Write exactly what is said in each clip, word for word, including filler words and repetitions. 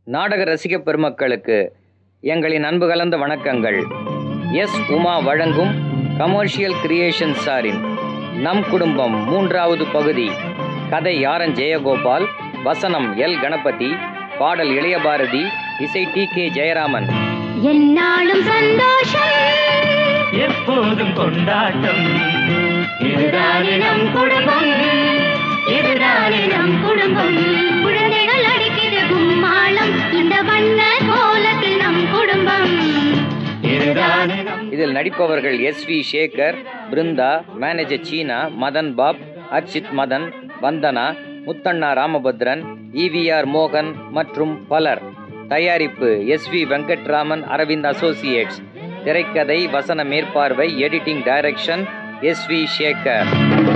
நாடக ரசிக பெருமக்களுக்கு எங்களின் அன்பு கலந்த வணக்கங்கள். எஸ் உமா வழங்கும் கமர்ஷியல் கிரியேஷன் சாரின் நம் குடும்பம் மூன்றாவது பகுதி. கதை ஆரன் ஜெயகோபால், வசனம் எல் கணபதி, பாடல் இளையபாரதி, இசை டி கே ஜெயராமன். என்னாலும் சந்தோஷம், எப்போதும் கொண்டாட்டம், இதுதானே நம் குடும்பம், இதுதானே நம் குடும்பம். குழந்தைகள் அடிக்கிற கும்மாளம், இந்த வண்ண கோலத்தில் நம் குடும்பம். இதில் நடிப்பவர்கள் S V Sekar, Brinda, manager Cheena, Madhan Bob, Archith Madhan, Vandana, Muthanna Ramabhadran, E V R மோகன் மற்றும் பலர். தயாரிப்பு S V Venkatraman Aravind associates. திரைக்கதை, வசன மேற்பார்வை, editing direction S V Sekar.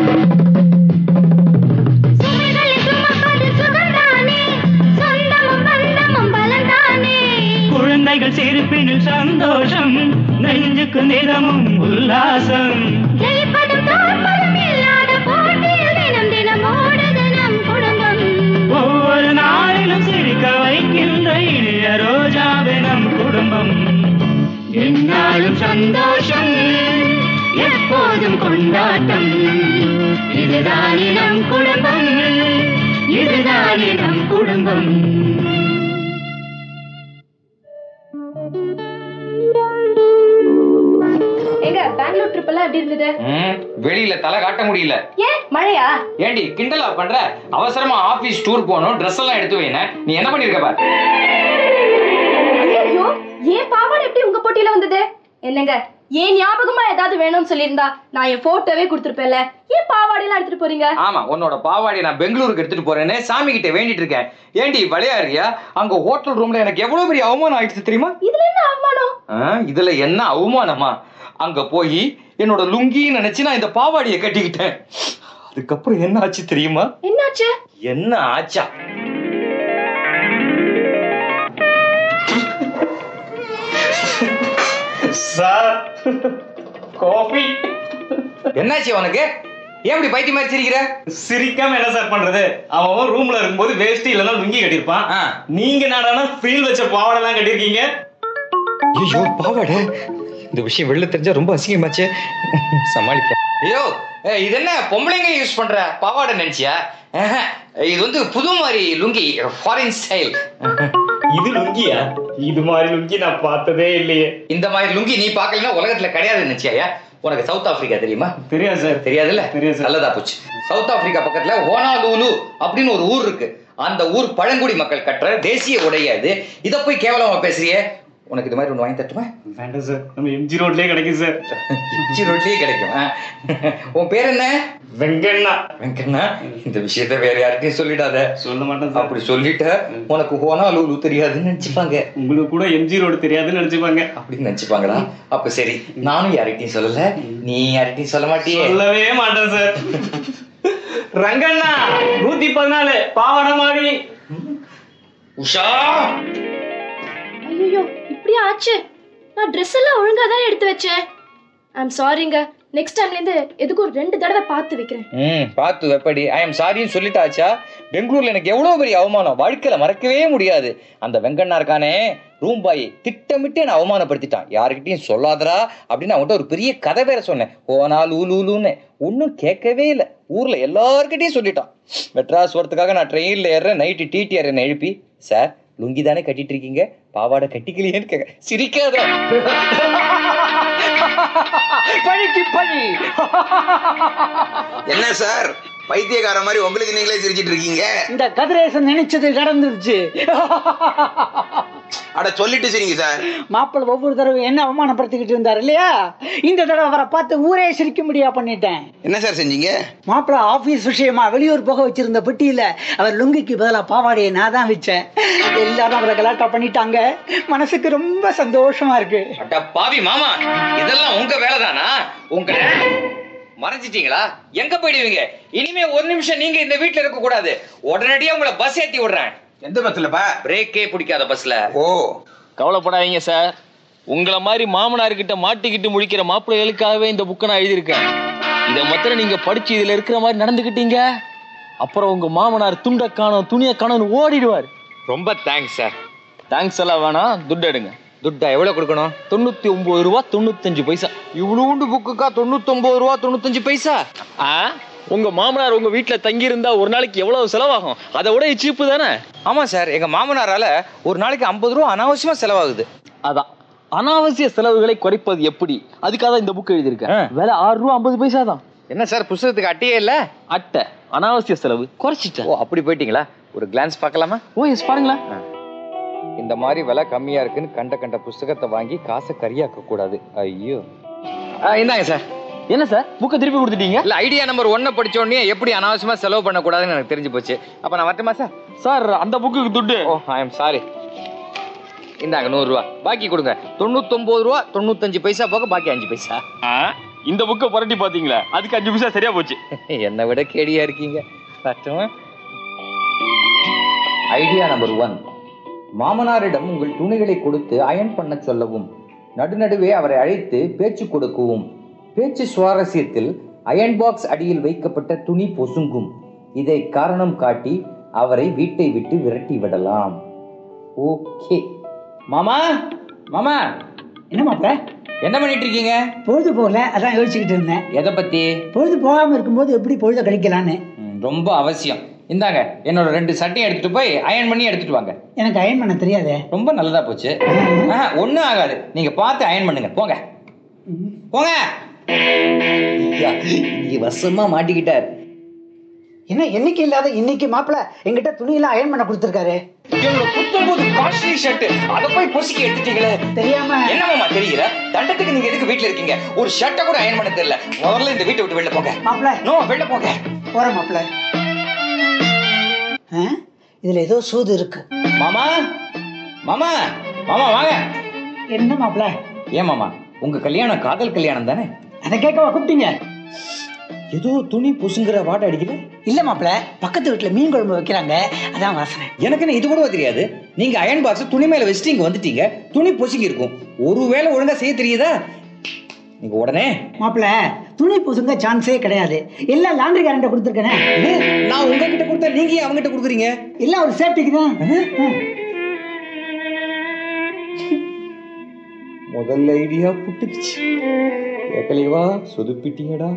குழந்தைகள் சிரிப்பினில் சந்தோஷம், நெஞ்சுக்கு நிறமும் உல்லாசம். ஒவ்வொரு நாளிலும் சிரிக்க வைக்கின்ற இனிய ரோஜாவே நம் குடும்பம். என்னாலும் சந்தோஷம், எப்போதும் கொண்டாட்டம், இதுதானே நம் குடும்பம், இதுதானே நம் குடும்பம். எங்க பெங்களூர் ட்ரிப் எல்லாம் எப்படி இருந்தது? வெளியில தலை காட்ட முடியல. ஏன் மழையா? ஏண்டி கிண்டலா பண்ற? அவசரமா ஆபீஸ் டூர் போகணும், ட்ரெஸ் எல்லாம் எடுத்து வைன. நீ என்ன பண்ணிருக்க பாரு. ஐயோ, ஏன் பாவாடை எப்படி உங்க போட்டியில வந்தது? என்னங்க, ஏன் ஞாபகமா ஏதாவது வேணும்னு சொல்லியிருந்தா நான் என் போட்டோவே கொடுத்துருப்பேன்ல. ஏன் பாவாடை எல்லாம் எடுத்துட்டு போறீங்க? ஆமா, உன்னோட பாவாடை நான் பெங்களூருக்கு எடுத்துட்டு போறேன்னு சாமி கிட்ட வேண்டிட்டு இருக்கேன். ஏண்டி விளையாடுறியா? அங்க ஹோட்டல் ரூம்ல எனக்கு எவ்வளவு பெரிய அவமானம் ஆயிடுச்சு தெரியுமா? இதுல என்ன அவமானம்? இதுல என்ன அவமானமா? அங்க போய் என்னோட லுங்கின்னு நினைச்சு நான் இந்த பாவாடியை கட்டிக்கிட்டேன். அதுக்கப்புறம் என்ன ஆச்சு தெரியுமா? என்னாச்சு? என்ன ஆச்சா? Sir, coffee. என்னாச்சு உனக்கு? ஏன் இப்படி பைத்திய மாதிரி சிரிக்கிற? சிரிக்காம என்ன சார் பண்றது? அவன் ரூம்ல இருக்கும்போது வேஷ்டி இல்லைன்னா லுங்கி கட்டிருப்பான். நீங்க நாடானா ஃபீல் வச்ச பாவாடை எல்லாம் கட்டிருக்கீங்க. ஐயோ பாவாடை, இந்த விஷயம் வெளில தெரிஞ்சா ரொம்ப அசிங்கமாச்சு. சமாளிப்பேன். ஐயோ, இது என்ன பொம்பளைங்க யூஸ் பண்ற பாவாடை நினைச்சியா? இது வந்து புது மாதிரி லுங்கி, ஃபாரின் ஸ்டைல். இது லுங்கியா? இது மாதிரி லுங்கி நான் பார்த்ததே இல்லையே. இந்த மாதிரி லுங்கி நீ பார்க்கலன்னா உலகத்துல கிடையாது நினைச்சியா? உனக்கு சவுத் ஆப்பிரிக்கா தெரியுமா? தெரியாது சார். தெரியாதுல்ல? தெரியாது. நல்லதா போச்சு. சவுத் ஆப்பிரிக்கா பக்கத்துல ஹோனாலூலு அப்படின்னு ஒரு ஊர் இருக்கு. அந்த ஊர் பழங்குடி மக்கள் கட்டுற தேசிய உடையாது. இத போய் கேவலமா பேசுறியே. உனக்கு இது மாதிரி ஒன்று வாங்கி தட்டுமா? வேண்டாம் சார், நம்ம எம்ஜி ரோட்லயே கிடைக்கும் சார். எம்ஜி ரோட்லயே கிடைக்கும். உன் பேர் என்ன? வெங்கண்ணா. வெங்கண்ணா, இந்த விஷயத்த வேற யார்கிட்டயும் சொல்லிடாத. சொல்ல மாட்டேன் சார். அப்படி சொல்லிட்ட உனக்கு ஹோனாலூலு தெரியாதுன்னு நினைச்சுப்பாங்க. உங்களுக்கு கூட எம்ஜி ரோடு தெரியாதுன்னு நினைச்சுப்பாங்க. அப்படின்னு நினைச்சுப்பாங்களா? அப்ப சரி, நானும் யார்கிட்டயும் சொல்லல, நீ யார்கிட்டயும் சொல்ல மாட்டியே? சொல்லவே மாட்டேன் சார். ரங்கண்ணா, நூத்தி பதினாலு பாவாடை மாதிரி. உஷா, ஐயோ, இப்படி ஆச்சு. நான் ட்ரெஸ் எல்லாம் ஒழுங்கா தான் எடுத்து வச்சேன். ஐம் சாரிங்க. நெக்ஸ்ட் டைம்ல இருந்து எதுக்கு ஒரு ரெண்டு தடவை பார்த்து வைக்கிறேன். ம் பார்த்து வெப்படி. ஐ எம் சாரின்னு சொல்லிட்டாச்சா? பெங்களூர்ல எனக்கு எவ்வளவு பெரிய அவமானம் வாழ்க்கையில மறக்கவே முடியாது. அந்த வெங்கண்ணா இருக்கானே ரூம் பாய், திட்டமிட்டு என்ன அவமானப்படுத்திட்டான். யாருக்கிட்டையும் சொல்லாதரா அப்படின்னு அவன்கிட்ட ஒரு பெரிய கதை வேற சொன்னேன். ஓனா லூலூலுன்னு ஒன்னும் கேட்கவே இல்லை. ஊர்ல எல்லார்கிட்டையும் சொல்லிட்டான். மெட்ராஸ் வரத்துக்காக நான் ட்ரெயின்ல ஏறேன். நைட்டு டிடிஆர் என்ன எழுப்பி, சார் லுங்கி தானே கட்டிட்டு இருக்கீங்க, பாவாடை கட்டிக்கலையேன்னு கேட்க. சிரிக்காத. பழிக்கு பழி. என்ன சார் பைத்தியக்கார மாதிரி உங்களுக்கு நீங்களே சிரிச்சிட்டு இருக்கீங்க? இந்த கதிரேசன் நினைச்சது நடந்துருச்சு. அட சொல்லிட்டு சரிங்க சார். மாப்பிள்ளை ஒவ்வொரு தடவை என்ன அவமானப்படுத்திக்கிட்டு இருந்தார் இல்லையா? இந்த தடவை அவரை பார்த்து ஊரே சிரிக்க முடியா பண்ணிட்டேன். என்ன சார் செஞ்சீங்க? மாப்பிள்ளை ஆபீஸ் விஷயமா வெளியூர் போக வச்சிருந்த பெட்டியில அவர் லுங்கிக்கு பதிலா பாவாடையை நான் தான் வச்சேன். எல்லாரும் அவரை கலாட்டா பண்ணிட்டாங்க. மனசுக்கு ரொம்ப சந்தோஷமா இருக்கு. அட பாவி மாமா, இதெல்லாம் உங்க வேலைதானா? உங்க மறைஞ்சிட்டீங்களா? எங்க போயிடுவீங்க? இனிமே ஒரு நிமிஷம் நீங்க இந்த வீட்டுல இருக்க கூடாது. உடனடியா உங்களை பஸ் ஏத்தி விடுறேன். எந்த பஸ்லப்பா? பிரேக்கே பிடிக்காத பஸ்ல. ஓ, கவலைப்படாதீங்க சார். உங்களை மாதிரி மாமனார்கிட்ட மாட்டிக்கிட்டு முடிக்கிற மாப்பிள்ளைகளுக்காகவே இந்த புக்கை நான் எழுதியிருக்கேன். இதை மாத்திரம் நீங்க படிச்சு இதுல இருக்கிற மாதிரி நடந்துக்கிட்டீங்க, அப்புறம் உங்க மாமனார் துண்டை காணோம் துணியை காணோம்னு ஓடிடுவார். ரொம்ப தேங்க்ஸ் சார். தேங்க்ஸ் எல்லாம் வேணாம், துட்டு எடுங்க. துட்டா எவ்வளவு கொடுக்கணும்? தொண்ணூத்தி ஒன்பது ரூபா தொண்ணூத்தஞ்சு பைசா. இவ்வளோண்டு புக்குக்கா தொண்ணூத்தி ஒன்பது ரூபா தொண்ணூத்தஞ்சு பைசா? ஆ, உங்க மாமனார் உங்க வீட்டுல தங்கி இருந்தா ஒரு நாளைக்கு எவ்வளவு செலவாகும்? அதை விட சீப்பு தானே. ஆமா சார், எங்க மாமனாரால ஒரு நாளைக்கு ஐம்பது ரூபா அனாவசியமா செலவாகுது. அதான் அனாவசிய செலவுகளை குறைப்பது எப்படி, அதுக்காக தான் இந்த புக் எழுதியிருக்கேன். விலை ஆறு ரூபா ஐம்பது பைசா தான். என்ன சார், புத்தகத்துக்கு அட்டையே இல்ல? அட்டை அனாவசிய செலவு குறைச்சிட்டேன். ஓ, அப்படி போயிட்டீங்களா? ஒரு கிளான்ஸ் பார்க்கலாமா? ஓ எஸ், பாருங்களேன். இந்த மாதிரி விலை கம்மியா இருக்குன்னு கண்ட கண்ட புஸ்தகத்தை வாங்கி காசை கரியாக்க கூடாது. ஐயோ. இந்தாங்க சார். என்ன சார், புக்கை திருப்பி கொடுத்துட்டீங்க? இல்ல, ஐடியா நம்பர் ஒன்னை படிச்ச உடனே எப்படி அனாவசியமா செலவு பண்ண கூடாதுன்னு எனக்கு தெரிஞ்சு போச்சு. அப்ப நான் வரட்டுமா சார்? சார், அந்த புக்குக்கு துட்டு. Oh, I am sorry. இந்தாங்க நூறு ரூபா, பாக்கி கொடுங்க. தொண்ணூத்தி ஒன்பது ரூபா தொண்ணூத்தஞ்சு பைசா போக பாக்கி அஞ்சு பைசா. இந்த புக்கை புரட்டி பாத்தீங்களா, அதுக்கு அஞ்சு பைசா சரியா போச்சு. என்னை விட கேடியா இருக்கீங்க. ஐடியா நம்பர் ஒன், மாமனாரிடம் உங்கள் துணிகளை கொடுத்து அயன் பண்ண சொல்லவும், நடுநடுவே அவரை அழைத்து பேச்சு கொடுக்கவும். பேச்சு சுவாரஸ்யத்தில் அயன் பாக்ஸ் அடியில் வைக்கப்பட்ட துணி பொசுங்கும். இதை காரணம் காட்டி அவரை வீட்டை விட்டு விரட்டி விடலாம். ஓகே. மாமா, மாமா. என்ன மாப்பிள்ள, என்ன பண்ணிட்டு இருக்கீங்க? பொழுது போகல, அதான் யோசிச்சுக்கிட்டு இருந்தேன். எதை பத்தி? பொழுது போகாம இருக்கும்போது எப்படி பொழுத கழிக்கலான்னு. ரொம்ப அவசியம். இந்தாங்க, என்னோட ரெண்டு சட்டையும் எடுத்துட்டு போய் அயன் பண்ணி எடுத்துட்டு வாங்க. எனக்கு அயன் பண்ண தெரியாதே. ரொம்ப நல்லதா போச்சு. ஒண்ணும் ஆகாது, நீங்க பார்த்து அயன் பண்ணுங்க. போங்க போங்க. நீங்க வசமா மாட்டிக்கிட்டார். என்ன என்னைக்கு இல்லாத இன்னைக்கு மாப்பிள்ள எங்கிட்ட துணியெல்லாம் அயன் பண்ண கொடுத்துருக்காரு. என்னோட புத்தம்போது காஸ்ட்லி ஷர்ட், அதை போய் பொசுக்கி எடுத்துட்டீங்களே. தெரியாம. என்னமாமா தெரியல? தண்டத்துக்கு நீங்க எதுக்கு வீட்டுல இருக்கீங்க? ஒரு ஷர்ட்டை கூட அயன் பண்ண தெரியல. முதல்ல இந்த வீட்டை விட்டு வெளில போங்க. மாப்பிள்ள. நோ, வெளில போங்க. போறேன் மாப்பிள்ள. இதுல ஏதோ சூது இருக்கு. மாமா, மாமா, மாமா வாங்க. என்ன மாப்பிள்ள? ஏன் மாமா, உங்க கல்யாணம் காதல் கல்யாணம் தானே? அதை கேட்கவா கூப்பிட்டீங்க? ஏதோ துணி பொசுங்கிற வாட்டை அடிக்கல. இல்ல மாப்பிள்ள, பக்கத்து வீட்டுல மீன் குழம்பு வைக்கிறாங்க, அதான் வாசனை. எனக்கு என்ன இது கூட தெரியாது. நீங்க அயன் பாக்ஸ் துணி மேல வச்சுட்டு இங்க வந்துட்டீங்க, துணி பொசுங்கி இருக்கும். ஒருவேளை ஒழுங்கா செய்ய தெரியுதா? நீங்க உடனே. மாப்பிள்ள, துணி பொசுங்க சான்ஸே கிடையாது. எல்லாம் லாண்டரி காரண்ட கொடுத்துருக்கேன். நான் உங்ககிட்ட கொடுத்தா நீங்க ஏன் அவங்க கிட்ட கொடுக்குறீங்க? எல்லாம் ஒரு சேஃப்டிக்கு தான். முதல்ல ஐடியா புட்டுக்குச்சு. ஏக்கலைவா சொதுப்பிட்டீங்கடா.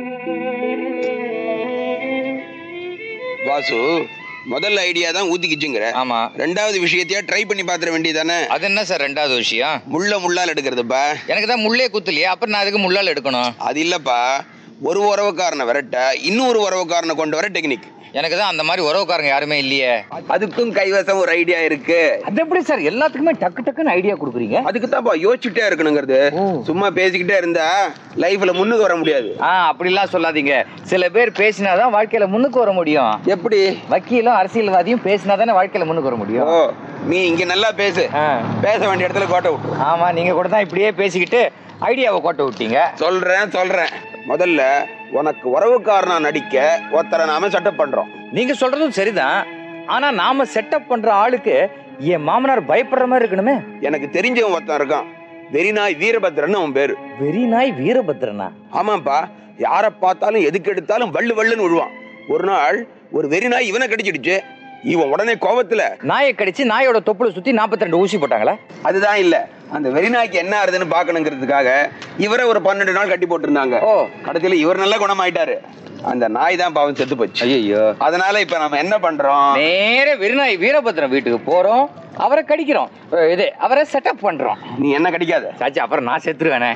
வாசு, முதல்ல ஐடியா தான் ஊத்திக்கிச்சுங்கிற. ஆமா. ரெண்டாவது விஷயத்தையா ட்ரை பண்ணி பாத்துற வேண்டியதானே? அது என்ன சார் ரெண்டாவது விஷயம்? முள்ள முள்ளால் எடுக்கிறதுப்பா. எனக்கு தான் முள்ளே குத்துலையே, அப்புறம் நான் அதுக்கு முள்ளால் எடுக்கணும். அது இல்லப்பா, ஒரு உறவுக்காரனை விரட்ட இன்னொரு உறவுக்காரனை கொண்டு வர டெக்னிக். எனக்கு தான் அந்த மாதிரி உறவுக்காரங்க யாருமே இல்லையே. அதுக்கும் கைவசம் ஒரு ஐடியா இருக்கு. அது எப்படி சார் எல்லாத்துக்குமே டக்கு டக்குன்னு ஐடியா கொடுக்குறீங்க? அதுக்கு தான்ப்பா யோசிச்சுட்டே இருக்கணுங்கிறது. சும்மா பேசிக்கிட்டே இருந்தா லைஃப்ல முன்னுக்கு வர முடியாது. ஆ, அப்படிலாம் சொல்லாதீங்க. சில பேர் பேசினாதான் வாழ்க்கையில முன்னுக்கு வர முடியும். எப்படி? வக்கீலும் அரசியல்வாதியும் பேசினாதானே வாழ்க்கையில முன்னுக்கு வர முடியும். ஓ, நீ இங்க நல்லா பேசு, பேச வேண்டிய இடத்துல கோட்டை விட்டு. ஆமா, நீங்க கூட தான் இப்படியே பேசிக்கிட்டு ஐடியாவை கோட்டை விட்டீங்க. சொல்றேன் சொல்றேன் முதல்ல உனக்கு உறவுக்காரனா நடிக்க ஒருத்தரை நாம செட்டப் பண்றோம். நீங்க சொல்றதும் சரிதான். ஆனா நாம செட்டப் பண்ற ஆளுக்கு என் மாமனார் பயப்படுற மாதிரி இருக்கணுமே. எனக்கு தெரிஞ்சவன் ஒருத்தன் இருக்கான், வெறிநாய் வீரபத்ரன் அவன் பேரு. வெறிநாய் வீரபத்ரனா? ஆமாப்பா, யார பார்த்தாலும் எதுக்கு எடுத்தாலும் வள்ளு வள்ளுன்னு விழுவான். ஒரு நாள் ஒரு வெறிநாய் இவனை கடிச்சிடுச்சு. இவன் உடனே கோபத்துல நாயை கடிச்சு நாயோட தொப்புல சுத்தி நாற்பத்தி ரெண்டு ஊசி போட்டாங்களா? அதுதான் இல்ல, அந்த வெறிநாய்க்கு என்ன ஆறுதுன்னு பாக்கணுங்கிறதுக்காக இவரை ஒரு பன்னெண்டு நாள் கட்டி போட்டிருந்தாங்க. ஓ, கடைசியில இவர் நல்லா குணமாயிட்டாரு. அந்த நாய் தான் பாவம் செத்து போச்சு. ஐயோ. அதனால இப்ப நம்ம என்ன பண்றோம்? நேர வெறிநாய் வீரபத்ரன் வீட்டுக்கு போறோம், அவரை கடிக்கிறோம், இது அவரை செட்டப் பண்றோம். நீ என்ன கடிக்காத சாச்சி, அப்புறம் நான் செத்துருவேனே.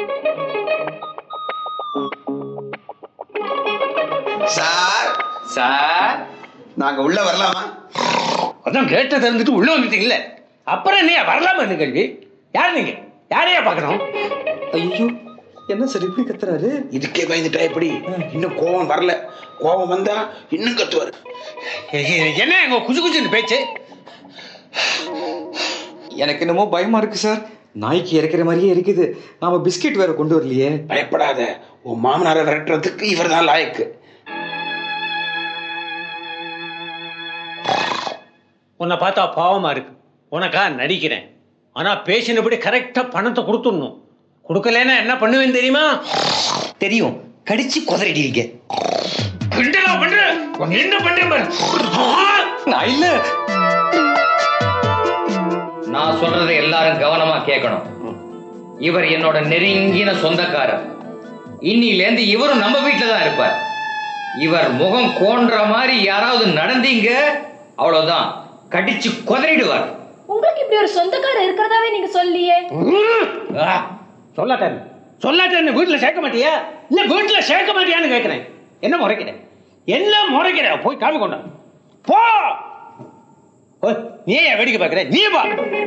சார் சார், நாங்க உள்ள வரலாமா? அதான் கேட்ட திறந்துட்டு உள்ள வந்துட்டீங்கல்ல, அப்புறம் என்ன வரலாமா கேள்வி? யார் நீங்க? யாரையா பாக்கணும்? ஐயோ, என்ன சார் இப்படி கத்துறாரு? இதுக்கே பயந்துட்டா எப்படி? இன்னும் கோபம் வரல, கோபம் வந்தா இன்னும் கத்துவாரு. என்ன எங்க குசு குசுன்னு பேச்சு? எனக்கு என்னமோ பயமா இருக்கு சார். நாய்க்கு இறக்குற மாதிரியே இருக்குது. நாம பிஸ்கெட் வேற கொண்டு வரலையே. பயப்படாத, உன் மாமனாரை விரட்டுறதுக்கு இவர் தான் லாயக்கு. உன்னை பார்த்தா பாவமா இருக்கு, உனக்கா நடிக்கிறேன். ஆனா பேசினபடி கரெக்டா பணத்தை கொடுத்துடணும். கொடுக்கலன்னா என்ன பண்ணுவேன்னு தெரியுமா? தெரியும், கடிச்சு குதறிடுவீங்க. என்ன பண்றேன்? நான் இல்ல. நான் சொல்றதை எல்லாரும் கவனமா கேட்கணும். இவர் என்னோட நெருங்கின சொந்தக்காரர். இன்னிலேருந்து இவரும் நம்ம வீட்டுல தான் இருப்பார். இவர் முகம் கோன்ற மாதிரி யாராவது நடந்தீங்க, அவ்வளவுதான், கடிச்சு கொதறிடுவார். உங்களுக்கு இப்படி ஒரு சொந்தக்காரர் இருக்கிறதாவே நீங்க சொல்லியே. சொல்லாட்டேன் சொல்லாட்டேன்னு வீட்டுல சேர்க்க மாட்டியா? இல்ல வீட்டுல சேர்க்க மாட்டியான்னு கேட்கிறேன். என்ன முறைக்கிறேன்? என்ன முறைக்கிற? போய் காமி கொண்டா போ. நீ ஏன் வேடிக்கை பார்க்கிற? நீ பா.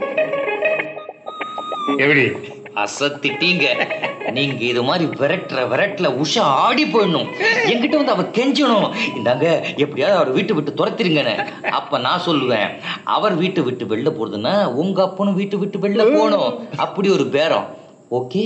எப்படி அசத்திட்டீங்க நீங்க? இது மாதிரி விரட்டுற விரட்டுல உஷா ஆடி போயிடணும். என்கிட்ட வந்து அவ கெஞ்சணும், இந்தாங்க எப்படியாவது அவர் வீட்டு விட்டு துரத்திருங்கன்னு. அப்ப நான் சொல்லுவேன், அவர் வீட்டு விட்டு வெளில போறதுன்னா உங்க அப்பனும் வீட்டு விட்டு வெளில போகணும். அப்படி ஒரு பேரம். ஓகே,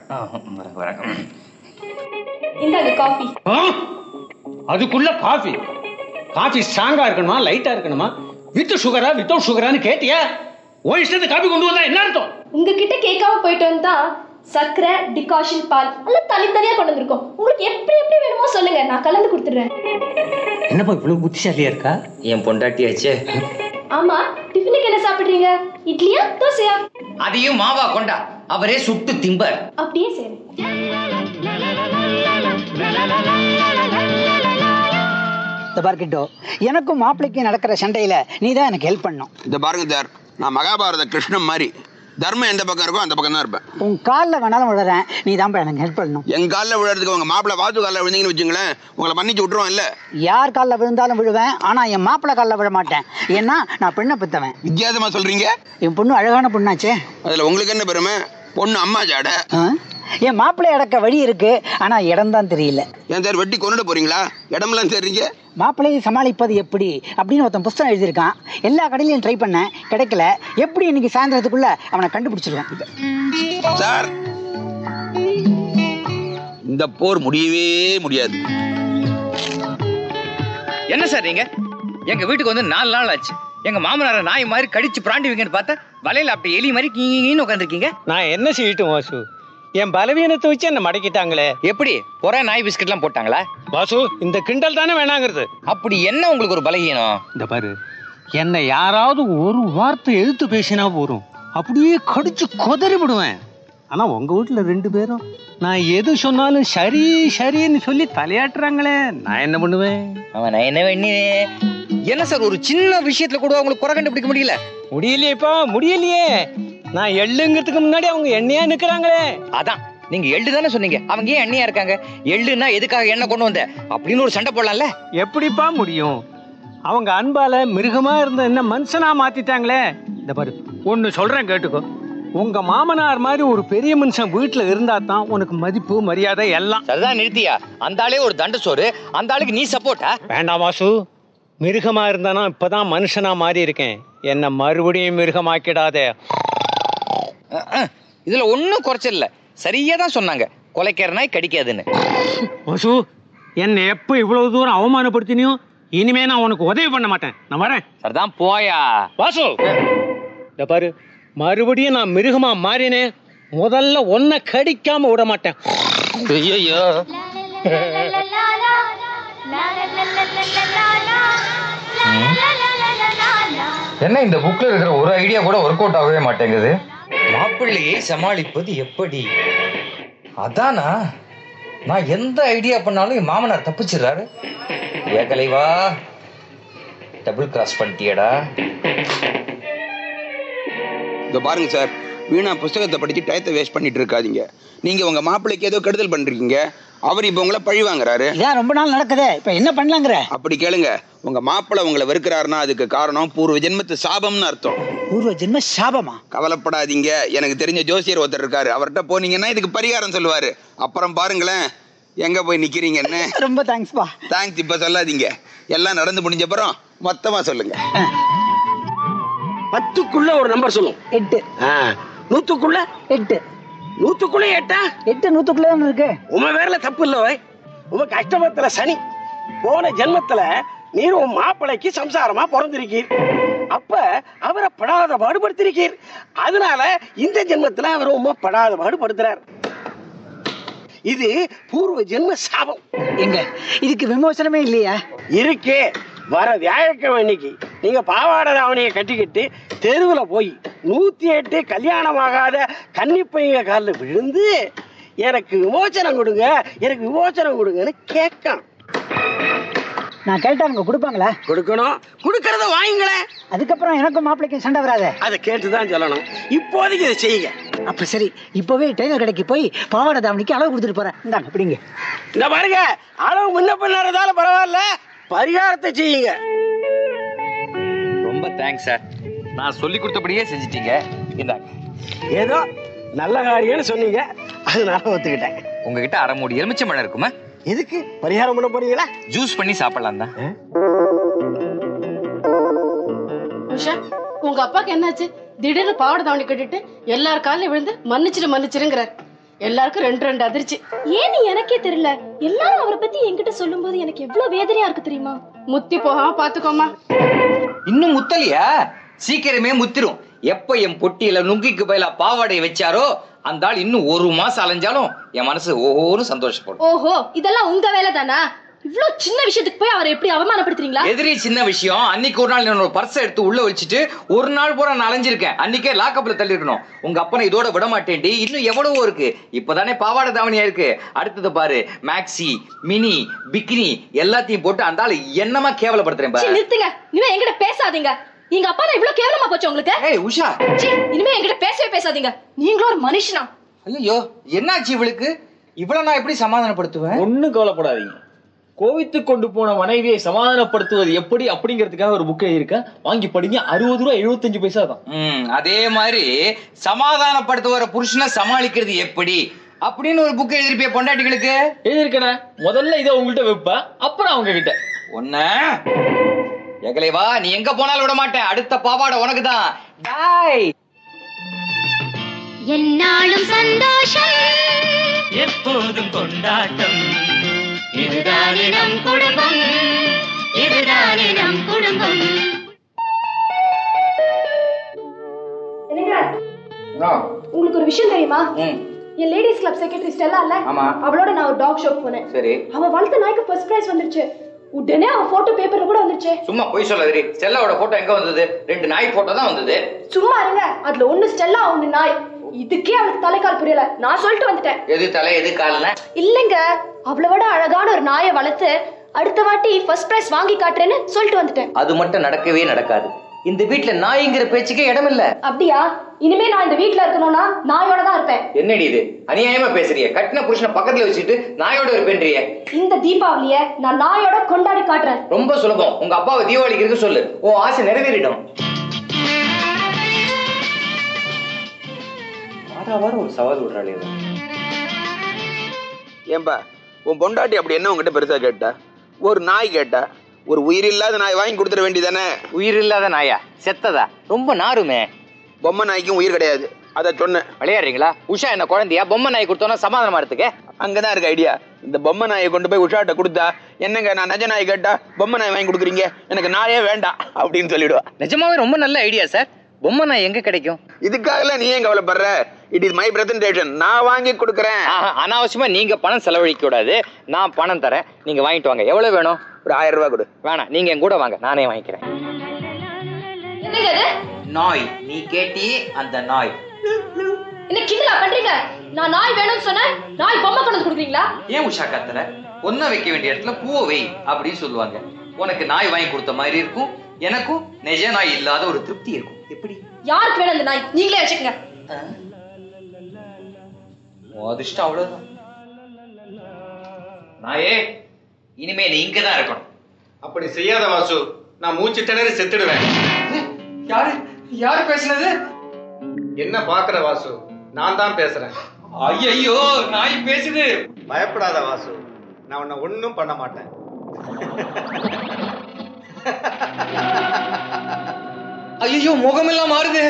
இந்தாங்க காஃபி. அதுக்குள்ள காஃபி? காஃபி ஸ்ட்ராங்கா இருக்கணுமா லைட்டா இருக்கணுமா? வித் சுகரா வித்தவுட் சுகரான்னு கேட்டியா? ஓ இஷ்டத்துக்கு காஃபி கொண்டு வந்தா என்ன அர்த்தம்? உங்ககிட்ட கேட்காம போயிட்டு வந்தா சர்க்கரை, டிகாஷன் பால் எல்லாம் தனித்தனியா கொண்டு வந்திருக்கோம். உங்களுக்கு எப்படி எப்படி வேணுமோ சொல்லுங்க, நான் கலந்து கொடுத்துடுறேன். என்னப்பா இவ்வளவு புத்திசாலியா இருக்கா? என் பொண்டாட்டியாச்சே. ஆமா, டிஃபனுக்கு என்ன சாப்பிடுறீங்க? இட்லியா தோசையா? அதையும் மாவா கொண்டா, அவரே சுட்டு திம்பர். அப்படியே சரி. பார்க்கிட்டோ, எனக்கும் மாப்பிள்ளைக்கும் நடக்கிற சண்டையில நீ தான் எனக்கு ஹெல்ப் பண்ணும். இந்த பாருங்க சார், நான் மகாபாரத கிருஷ்ணன் மாதிரி தர்மம் எந்த பக்கம் இருக்கோ அந்த பக்கம் தான் இருப்பேன். உன் காலில் வேணாலும் விழுறேன், நீ தான் எனக்கு ஹெல்ப் பண்ணணும். என் காலில் விழுறதுக்கு உங்க மாப்பிள்ளை வாத்து காலில் விழுந்தீங்கன்னு வச்சுங்களேன், உங்களை மன்னிச்சு விட்டுருவோம். இல்ல, யார் காலில் விழுந்தாலும் விழுவேன், ஆனா என் மாப்பிள்ளை காலில் விழ மாட்டேன். ஏன்னா நான் பெண்ணை பெத்தவன். வித்தியாசமா சொல்றீங்க. என் பொண்ணு அழகான பொண்ணாச்சே. அதுல உங்களுக்கு என்ன பெருமை? பொண்ணு அம்மா ஜாட. என் மாப்பிள்ளை அடக்க வழி இருக்கு, ஆனா இடம் தான் தெரியல. ஏன் சார் வெட்டி கொண்டுட்டு போறீங்களா? இடமெல்லாம் தெரியுங்க. மாப்பிள்ளையை சமாளிப்பது எப்படி அப்படின்னு ஒருத்தன் புஸ்தகம் எழுதியிருக்கான். எல்லா கடையிலையும் ட்ரை பண்ணேன், கிடைக்கல. எப்படி இன்னைக்கு சாயந்தரத்துக்குள்ள அவனை கண்டுபிடிச்சிருவேன் சார். இந்த போர் முடியவே முடியாது. என்ன சார் நீங்க எங்க வீட்டுக்கு வந்து நாலு நாள் ஆச்சு. எங்க மாமனார நாய் மாதிரி கடிச்சு பிராண்டிவீங்கன்னு பார்த்தா வலையில அப்படி எலி மாதிரி கீன்னு உட்காந்துருக்கீங்க. நான் என்ன செய்யட்டும் வாசு? என் பலவீனத்தை வச்சு என்ன மடக்கிட்டாங்களே. எப்படி ஒரே நாய் பிஸ்கட் எல்லாம் போட்டாங்களா? வாசு, இந்த கிண்டல் தானே வேணாங்கிறது. அப்படி என்ன உங்களுக்கு ஒரு பலகீனம்? இந்த பாரு, என்னை யாராவது ஒரு வார்த்தை எழுத்து பேசினா போறோம், அப்படியே கடிச்சு கொதறி விடுவேன். ஆனா உங்க வீட்டுல ரெண்டு பேரும் நான் எது சொன்னாலும் சரி சரின்னு சொல்லி தலையாட்டுறாங்களே, நான் என்ன பண்ணுவேன்? அவன் நான் என்ன பண்ணி என்ன சார், ஒரு சின்ன விஷயத்துல கூட உங்களுக்கு குறை கண்டுபிடிக்க முடியல? முடியலையேப்பா, முடியலையே. நான் எள்ளுங்கிறதுக்கு முன்னாடி அவங்க எண்ணெயா நிக்கிறாங்களே. அதான் நீங்க எள்ளு தானே சொன்னீங்க, அவங்க ஏன் எண்ணெயா இருக்காங்க? எள்ளுன்னா எதுக்காக எண்ணெய் கொண்டு வந்த அப்படின்னு ஒரு சண்டை போடலாம்ல. எப்படிப்பா முடியும்? அவங்க அன்பால மிருகமா இருந்த என்ன மனுஷனா மாத்திட்டாங்களே. இந்த பாரு, ஒன்னு சொல்றேன் கேட்டுக்கோ. உங்க மாமனார் மாதிரி ஒரு பெரிய மனுஷன் வீட்டுல இருந்தா தான் உனக்கு மதிப்பு மரியாதை எல்லாம். சரிதான், நிறுத்தியா? அந்த ஆளே ஒரு தண்ட சோறு, அந்த ஆளுக்கு நீ சப்போர்ட்டா? வேண்டாம் வாசு, மிருகமா இருந்தானா இப்பதான் மனுஷனா மாறி இருக்கேன். என்ன மறுபடியும் மிருகமாக்கிடாதே. இதுல ஒன்னும் குறைச்சல் இல்ல, சரியா தான் சொன்னாங்க, கொலைக்கிற நாய் கடிக்காதுன்னு. வாசு, என்ன எப்ப இவ்வளவு தூரம் அவமானப்படுத்தினியோ இனிமே நான் உனக்கு உதவி பண்ண மாட்டேன். நான் வரேன். சரிதான், போயா. வாசு, இந்த பாரு, மறுபடியும் நான் மிருகமா மாறினேன், முதல்ல ஒன்ன கடிக்காம விட மாட்டேன். ஐயோ, என்ன இந்த புக்ல இருக்கிற ஒரு ஐடியா கூட ஒர்க் அவுட் ஆகவே மாட்டேங்குது. மாப்பிள்ளையை சமாளிப்பது எப்படி? அதானா, நான் எந்த ஐடியா பண்ணாலும் என் மாமனார் தப்பிச்சிடுறாரு. ஏகலைவா, டபுள் கிராஸ் பண்ணிட்டியடா. இத பாருங்க சார், வீணா புஸ்தகத்தை படிச்சு டயத்தை வேஸ்ட் பண்ணிட்டு இருக்காதீங்க. நீங்க உங்க மாப்பிள்ளைக்கு ஏதோ கெடுதல் பண்றீங்க, அவர் இப்ப உங்களை பழி வாங்குறாரு. இதான் ரொம்ப நாள் நடக்குதே, இப்ப என்ன பண்ணலாங்கிற? அப்படி கேளுங்க, உங்க மாப்பிள்ளை உங்களை வெறுக்கிறாருன்னா அதுக்கு காரணம் பூர்வ ஜென்மத்து சாபம்னு அர்த்தம். பூர்வ ஜென்ம சாபமா? கவலைப்படாதீங்க, எனக்கு தெரிஞ்ச ஜோசியர் ஒருத்தர் இருக்காரு, அவர்கிட்ட போனீங்கன்னா இதுக்கு பரிகாரம் சொல்லுவாரு. அப்புறம் பாருங்களேன் எங்க போய் நிக்கிறீங்கன்னு. ரொம்ப தேங்க்ஸ் பா. தேங்க்ஸ் இப்ப சொல்லாதீங்க, எல்லாம் நடந்து முடிஞ்ச அப்புறம் மொத்தமா சொல்லுங்க. பத்துக்குள்ள ஒரு நம்பர் சொல்லும். எட்டு. நூத்துக்குள்ள எட்டு. நூத்துக்குள்ள எட்டா? எட்டு நூத்துக்குள்ள இருக்கு. உங்க வேறல தப்பு இல்ல, உங்க கஷ்டமத்துல சனி. போன ஜென்மத்துல நீர் உன் மாப்பிளைக்கு சம்சாரமா பிறந்திருக்கீர், அப்ப அவரை படாத பாடுபடுத்திருக்கீர். அதனால இந்த ஜென்மத்துல அவரை உமா படாத பாடுபடுத்துறார். இது பூர்வ ஜென்ம சாபம். எங்க இதுக்கு விமோசனமே இல்லையா? இருக்கே. வர வியாழக்கிழமை இன்னைக்கு நீங்க பாவாடை தாவணியை கட்டிக்கிட்டு தெருவுல போய் நூத்தி எட்டு கல்யாணமாகாத கன்னிப்பைங்க காலில் விழுந்து எனக்கு விமோச்சனம் கொடுங்க எனக்கு விமோச்சனம் கொடுங்கன்னு கேட்கணும். நான் கேட்டா அவங்க கொடுப்பாங்களா? கொடுக்கணும். கொடுக்கறத வாங்குங்களேன். அதுக்கப்புறம் எனக்கும் மாப்பிள்ளைக்கும் சண்டை வராத. அதை கேட்டுதான் சொல்லணும். இப்போதைக்கு இதை செய்யுங்க. அப்ப சரி, இப்பவே டெய்லர் கடைக்கு போய் பாவாடை தாவணிக்கு அளவு கொடுத்துட்டு போறேன். இந்தாங்க பிடிங்க. இந்த பாருங்க, அளவு முன்ன பின்னாறதால பரவாயில்ல, பரிகாரத்தை செய்யுங்க. ரொம்ப தேங்க்ஸ் சார். நான் சொல்லி கொடுத்தபடியே செஞ்சிட்டீங்க. இந்தாங்க. ஏதோ நல்ல காரியம்னு சொன்னீங்க, அதனால ஒத்துக்கிட்டேன். உங்ககிட்ட அரை மூடி எலுமிச்சம்பழம் இருக்குமா? எதுக்கு? பரிகாரம் பண்ண போறீங்களா? ஜூஸ் பண்ணி சாப்பிடலாம் தான். உஷா, உங்க அப்பாக்கு என்னாச்சு? திடீர்னு பாவாடை தாவணி கட்டிட்டு எல்லார் காலையும் விழுந்து மன்னிச்சிரு மன்னிச்சிருங்கிறார். எல்லாருக்கும் ரெண்டு ரெண்டு அதிர்ச்சி. ஏன்னு எனக்கே தெரியல. எல்லாரும் அவரை பத்தி என்கிட்ட சொல்லும் போது எனக்கு எவ்வளவு வேதனையா இருக்கு தெரியுமா? முத்தி போகாம பாத்துக்கோமா. இன்னும் முத்தலையா? சீக்கிரமே முத்திரும். எப்ப என் பொட்டியில நுங்கிக்கு பதிலா பாவாடையை வச்சாரோ அந்த ஆள் இன்னும் ஒரு மாசம் அலைஞ்சாலும் என் மனசு ஒவ்வொரு சந்தோஷப்படும். ஓஹோ, இதெல்லாம் உங்க வேலை தானா? இவ்வளவு சின்ன விஷயத்துக்கு போய் அவரை எப்படி அவமானப்படுத்துறீங்களா? எதிரி சின்ன விஷயம். அன்னைக்கு ஒரு நாள் என்னோட பர்ஸை எடுத்து உள்ள வச்சுட்டு ஒரு நாள் பூரா நான் அலைஞ்சிருக்கேன். அன்னைக்கே லாக்கப்ல தள்ளி இருக்கணும். உங்க அப்பனை இதோட விட மாட்டேன்டி. இன்னும் எவ்வளவோ இருக்கு. இப்பதானே பாவாடை தாவணியா இருக்கு. அடுத்தது பாரு, மேக்ஸி, மினி, பிகினி எல்லாத்தையும் போட்டு அந்த ஆளு என்னமா கேவலப்படுத்துறேன் பாரு. நிறுத்துங்க. இனிமே என்கிட்ட பேசாதீங்க. எங்க அப்பா நான் இவ்வளவு கேவலமா போச்சு உங்களுக்கு? ஏய் உஷா, இனிமே என்கிட்ட பேசவே பேசாதீங்க. நீங்களும் ஒரு மனுஷனா? ஐயோ, என்னாச்சு இவளுக்கு? இவ்வளவு நான் எப்படி சமாதானப்படுத்துவேன்? ஒண்ணும் கவலைப்படாதீங்க. கோவித்து கொண்டு போன மனைவியை சமாதானப்படுத்துவது எப்படி அப்படிங்கிறதுக்காக ஒரு புக் எழுதியிருக்கேன். வாங்கி படிங்க. அறுபது ரூபாய் எழுபத்தஞ்சு பைசா தான். ம், அதே மாதிரி சமாதானப்படுத்துவர புருஷனை சமாளிக்கிறது எப்படி அப்படின்னு ஒரு புக் எழுதிருப்பிய பொண்டாட்டிகளுக்கு. எழுதியிருக்கேன். முதல்ல இதை உங்கள்கிட்ட வைப்பேன், அப்புறம் அவங்க கிட்ட. ஒன்ன எங்களை வா, நீ எங்க போனாலும் விட மாட்டேன். அடுத்த பாவாடை உனக்கு தான். டாய். என்னாலும் சந்தோஷம், எப்போதும் கொண்டாட்டம். இதுதானே நம் குடும்பம், இதுதானே நம் குடும்பம். உங்களுக்கு ஒரு விஷயம் தெரியுமா? என் லேடிஸ் கிளப் செக்ரட்டரி ஸ்டெல்லா இல்ல, அவளோட நான் ஒரு டாக் ஷோக்கு போனேன். சரி, அவ வளர்த்த நாய்க்கு ஃபர்ஸ்ட் பிரைஸ் வந்துருச்சு. உடனே அவ போட்டோ பேப்பர்ல கூட வந்துருச்சு. சும்மா போய் சொல்லாதீ. ஸ்டெல்லாவோட போட்டோ எங்க வந்தது? ரெண்டு நாய் போட்டோ தான் வந்தது. சும்மா இருங்க. அதுல ஒன்னு ஸ்டெல்லா, ஒன்னு நாய். இதுக்கே அவளுக்கு தலைக்கால் புரியல. நான் சொல்லிட்டு வந்துட்டேன். எது தலை எது கால்ல? இல்லங்க, அவளோட அழகான ஒரு நாயை வளர்த்து அடுத்த வாட்டி ஃபர்ஸ்ட் பிரைஸ் வாங்கி காட்டுறேன்னு சொல்லிட்டு வந்துட்டேன். அது மட்டும் நடக்கவே நடக்காது. இந்த வீட்ல நாய்ங்கிற பேச்சுக்கே இடம் இல்ல. அப்படியா? இனிமே நான் இந்த வீட்ல இருக்கணும்னா நாயோட தான் இருப்பேன். என்னடி இது அநியாயமா பேசுறிய? கட்டின புருஷனை பக்கத்துல வச்சுட்டு நாயோட இருப்பேன்றிய. இந்த தீபாவளிய நான் நாயோட கொண்டாடி காட்டுறேன். ரொம்ப சுலபம். உங்க அப்பாவை தீபாவளிக்கு இருக்க சொல்லு. ஓ ஆசை நிறைவேறிடும். வார வாரம் ஒரு சவால் விடுறாளே. ஏன்பா உன் பொண்டாட்டி அப்படி என்ன உங்ககிட்ட பெருசா கேட்டா? ஒரு நாய் கேட்டா, ஒரு உயிர் இல்லாத நாய் வாங்கி கொடுத்துட வேண்டியதானே? உயிர் இல்லாத நாயா? செத்ததா? ரொம்ப நாருமே. பொம்மை நாய்க்கும் உயிர் கிடையாது, அத சொன்ன. விளையாடுறீங்களா? உஷா என்ன குழந்தையா? பொம்மை நாய் கொடுத்தோன்னா சமாதானமா எடுத்துக்க. அங்கதான் இருக்கு ஐடியா. இந்த பொம்மை நாயை கொண்டு போய் உஷாட்ட கொடுத்தா, என்னங்க நான் நஜ நாய் கேட்டா பொம்மை நாய் வாங்கி கொடுக்குறீங்க, எனக்கு நாயே வேண்டாம் அப்படின்னு சொல்லிடுவா. நிஜமாவே ரொம்ப நல்ல ஐடியா சார். பொம்மை நாய் எங்க கிடைக்கும்? இதுக்காகலாம் நீ ஏன் கவலைப்படுற? இட் இஸ் மை பிரசன்டேஷன், நான் வாங்கி கொடுக்குறேன். அனாவசியமா நீங்க பணம் செலவழிக்க கூடாது. நான் பணம் தரேன், நீங்க வாங்கிட்டு வாங்க. எவ்வளவு வேணும்? ஒரு ஆயிரம் ரூபாய் கொடு. வேணாம், நீங்க என் கூட வாங்க, நானே வாங்கிக்கிறேன். நாய் நீ கேட்டி அந்த நாய். என்ன கிண்டலா பண்றீங்க? நான் நாய் வேணும்னு சொன்னேன், நாய் பொம்மை கொண்டு கொடுக்குறீங்களா? ஏன் உஷா கத்துற? பொண்ணை வைக்க வேண்டிய இடத்துல பூவை வை அப்படின்னு சொல்லுவாங்க. உனக்கு நாய் வாங்கி கொடுத்த மாதிரி இருக்கும், எனக்கும் நிஜ நாய் இல்லாத ஒரு திருப்தி இருக்கும். எப்படி? யாருக்கு வேணும் அந்த நாய்? நீங்களே வச்சுக்கங்க. அதிர்ஷ்டம் அவ்வளவுதான். நாயே, இனிமே நீ இங்கதான் இருக்கணும். அப்படி செய்யாத வாசு, நான் மூச்சு திணறி செத்துடுவேன். யாரு யாரு பேசுனது? என்ன பாக்குற வாசு? நான் தான் பேசுறேன். ஐயோ, நாய் பேசுது. பயப்படாத வாசு, நான் உன்னை ஒண்ணும் பண்ண மாட்டேன். ஐயோ, முகமெல்லாம் மாறுது.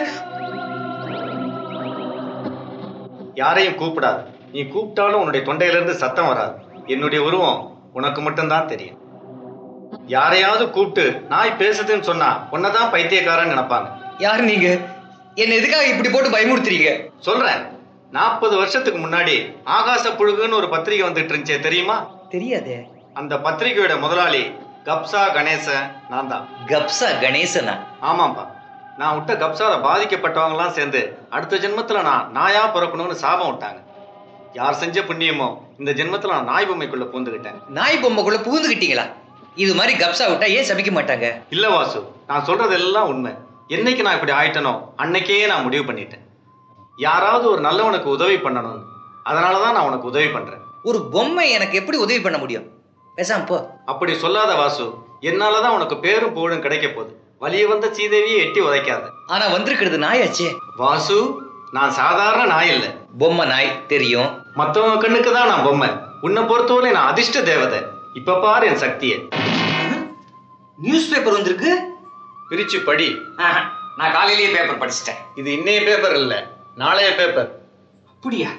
யாரையும் கூப்பிடாது. நீ கூப்பிட்டாலும் உன்னுடைய தொண்டையிலிருந்து சத்தம் வராது. என்னுடைய உருவம் உனக்கு மட்டும்தான் தெரியும். யாரையாவது கூப்பிட்டு நாய் பேசுதுன்னு சொன்னா உன்னதான் பைத்தியக்காரன் நினைப்பாங்க. யாரு நீங்க? என்ன எதுக்காக இப்படி போட்டு பயமுறுத்துறீங்க? சொல்றேன். நாற்பது வருஷத்துக்கு முன்னாடி ஆகாச புழுகுன்னு ஒரு பத்திரிகை வந்துட்டு இருந்துச்சே, தெரியுமா? தெரியாதே. அந்த பத்திரிகையோட முதலாளி கப்சா கணேசன் நான் தான். கப்சா கணேசனா? ஆமாப்பா. நான் விட்ட கப்சால பாதிக்கப்பட்டவங்க எல்லாம் சேர்ந்து அடுத்த ஜென்மத்துல நான் நாயா பிறக்கணும்னு சாபம் விட்டாங்க. யார் செஞ்ச புண்ணியமோ இந்த ஜென்மத்துல நான் நாய் பொம்மைக்குள்ள பூந்துக்கிட்டேன். நாய் பொம்மைக்குள்ள பூந்துக்கிட்டீங்களா? இது மாதிரி கப்சா விட்டா ஏன் சபிக்க மாட்டாங்க? இல்ல வாசு, நான் சொல்றது எல்லாம் உண்மை. என்னைக்கு நான் இப்படி ஆயிட்டனோ அன்னைக்கே நான் முடிவு பண்ணிட்டேன். யாராவது ஒரு நல்லவனுக்கு உதவி பண்ணணும், அதனாலதான் நான் உனக்கு உதவி பண்றேன். ஒரு பொம்மை எனக்கு எப்படி உதவி பண்ண முடியும்? பேசாம போ. அப்படி சொல்லாத வாசு, என்னாலதான் உனக்கு பேரும் புகழும் கிடைக்க போகுது. வலிய வந்த சீதேவியை எட்டி உதைக்காத. ஆனா வந்திருக்கிறது நாயாச்சே. வாசு, நான் சாதாரண நாய் இல்ல, பொம்மை நாய். தெரியும். மத்தவங்க கண்ணுக்கு தான் நான் பொம்மை. உன்னை பொறுத்தவரை நான் அதிர்ஷ்ட தேவதை. இப்ப பாரு என் சக்தியை. நியூஸ் பேப்பர் வந்திருக்கு, பிரிச்சு படி. நான் காலையிலேயே பேப்பர் படிச்சிட்டேன். இது இன்னைய பேப்பர் இல்ல, நாளைய பேப்பர். அப்படியா?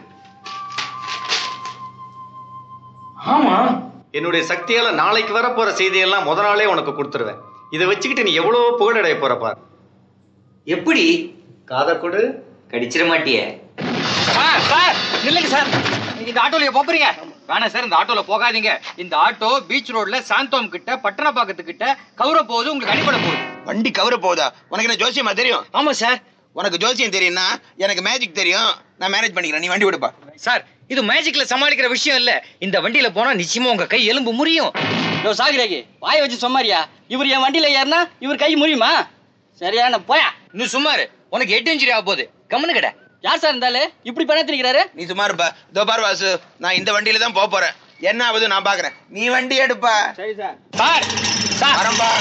ஆமா. என்னுடைய சக்தியால நாளைக்கு வர போற செய்தியெல்லாம் முத நாளே உனக்கு கொடுத்துருவேன். இதை வச்சுக்கிட்டு நீ எவ்வளவு புகழடைய போற பார். எப்படி? காதை கொடு. கடிச்சிட மாட்டியே? சார் சார் இல்லைங்க சார், இந்த ஆட்டோல போறீங்க? வேணாம் சார், இந்த ஆட்டோல போகாதீங்க. இந்த ஆட்டோ பீச் ரோட்ல சாந்தோம் கிட்ட பட்டணப்பாக்கத்து கிட்ட கவுர போகுது, உங்களுக்கு அடிபட போகுது. வண்டி கவுர போகுதா? உனக்கு என்ன ஜோசியமா தெரியும்? ஆமா சார். உனக்கு ஜோசியம் தெரியும்னா எனக்கு மேஜிக் தெரியும். நான் மேனேஜ் பண்ணிக்கிறேன், நீ வண்டி விடுப்பா. சார், இது மேஜிக்ல சமாளிக்கிற விஷயம் இல்ல. இந்த வண்டியில போனா நிச்சயமா உங்க கை எலும்பு முறியும். யோ சாகிராகி, வாய வச்சு சொன்னாரியா? இவர் என் வண்டியில ஏறினா இவர் கை முறியுமா? சரியான போயா. இன்னும் சும்மாரு, உனக்கு எட்டு இன்ஜுரி ஆக போகுது. கம்முனு கடை. யார் சார் இருந்தாலே இப்படி பண்ணாத்திருக்கிறாரு? நீ சும்மா இருப்பா. இதோ பாரு வாசு, நான் இந்த வண்டியில தான் போக போறேன். என்ன ஆகுது நான் பாக்குறேன். நீ வண்டி எடுப்பா. சரி சார். Sir sir வரம்பா.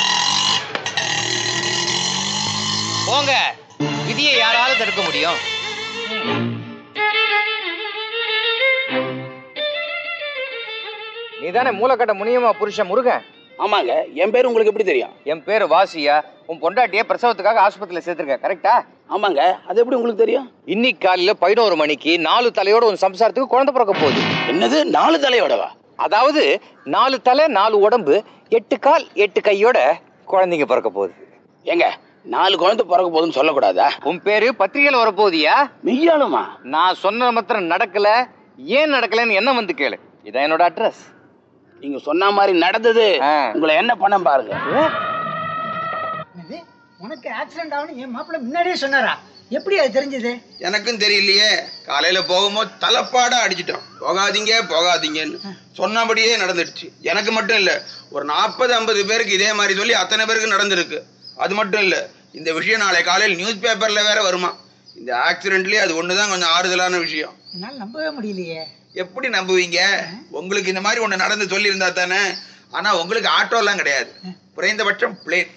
போங்க. விதியை யாராலும் தடுக்க முடியும்? நீதானே மூலக்கட்ட முனியமா புருஷன் முருகன்? ஆமாங்க. என் பேர் உங்களுக்கு எப்படி தெரியும்? என் பேரு வாசியா. உன் பொண்டாட்டிய பிரசவத்துக்காக ஆஸ்பத்திரியில சேர்த்திருக்க, கரெக்டா? ஆமாங்க. அது எப்படி உங்களுக்கு தெரியும்? இன்னைக்கு காலையில பதினோரு மணிக்கு நாலு தலையோட ஒரு சம்சாரத்துக்கு குழந்தை பிறக்க போகுது. என்னது, நாலு தலையோடவா? அதாவது நாலு தலை நாலு உடம்பு எட்டு கால் எட்டு கையோட குழந்தைங்க பிறக்க போகுது. ஏங்க, நாலு குழந்தை பிறக்க போகுதுன்னு சொல்லக்கூடாதா? உன் பேரு பத்திரிகையில வரப்போகுதியா? மெய்யாலுமா? நான் சொன்ன மாத்திரம் நடக்கல. ஏன் நடக்கலன்னு என்ன வந்து கேளு. இதான் என்னோட அட்ரஸ். நீங்க சொன்ன மாதிரி நடந்தது. உங்களை என்ன பண்ண பாருங்க. உனக்கு ஆக்சிடென்ட் ஆகணும் என் மாப்பிள்ள முன்னாடியே சொன்னாரா? எப்படி அது தெரிஞ்சது? எனக்கும் தெரியலையே. காலையில போகும்போது தலைப்பாடா அடிச்சிட்டோம். போகாதீங்க போகாதீங்கன்னு சொன்னபடியே நடந்துடுச்சு. எனக்கு மட்டும் இல்ல, ஒரு நாற்பது ஐம்பது பேருக்கு இதே மாதிரி சொல்லி அத்தனை பேருக்கு நடந்திருக்கு. அது மட்டும் இல்ல, இந்த விஷயம் நாளை காலையில் நியூஸ் பேப்பர்ல வேற வருமா. இந்த ஆக்சிடென்ட்லயே அது ஒண்ணுதான் கொஞ்சம் ஆறுதலான விஷயம். என்னால நம்பவே முடியலையே. எப்படி நம்புவீங்க? உங்களுக்கு இந்த மாதிரி ஒண்ணு நடந்து சொல்லி இருந்தா தானே. ஆனா உங்களுக்கு ஆட்டோ எல்லாம் கிடையாது, குறைந்தபட்சம் பிளேன்.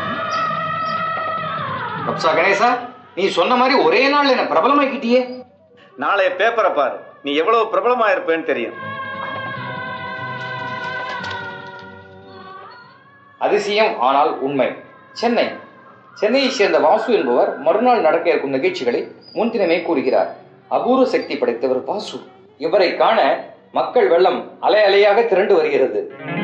கப்சா கணேசா, நீ சொன்ன மாதிரி ஒரே நாள் என்ன பிரபலமாக்கிட்டியே. நாளைய பேப்பரை பாரு, நீ எவ்வளவு பிரபலமா இருப்பேன்னு தெரியும். அதிசயம் ஆனால் உண்மை. சென்னை சென்னையை சேர்ந்த வாசு என்பவர் மறுநாள் நடக்க இருக்கும் நிகழ்ச்சிகளை முன்தினமே கூறுகிறார். அபூர்வ சக்தி படைத்தவர் வாசு. இவரை காண மக்கள் வெள்ளம் அலை அலையாக திரண்டு வருகிறது.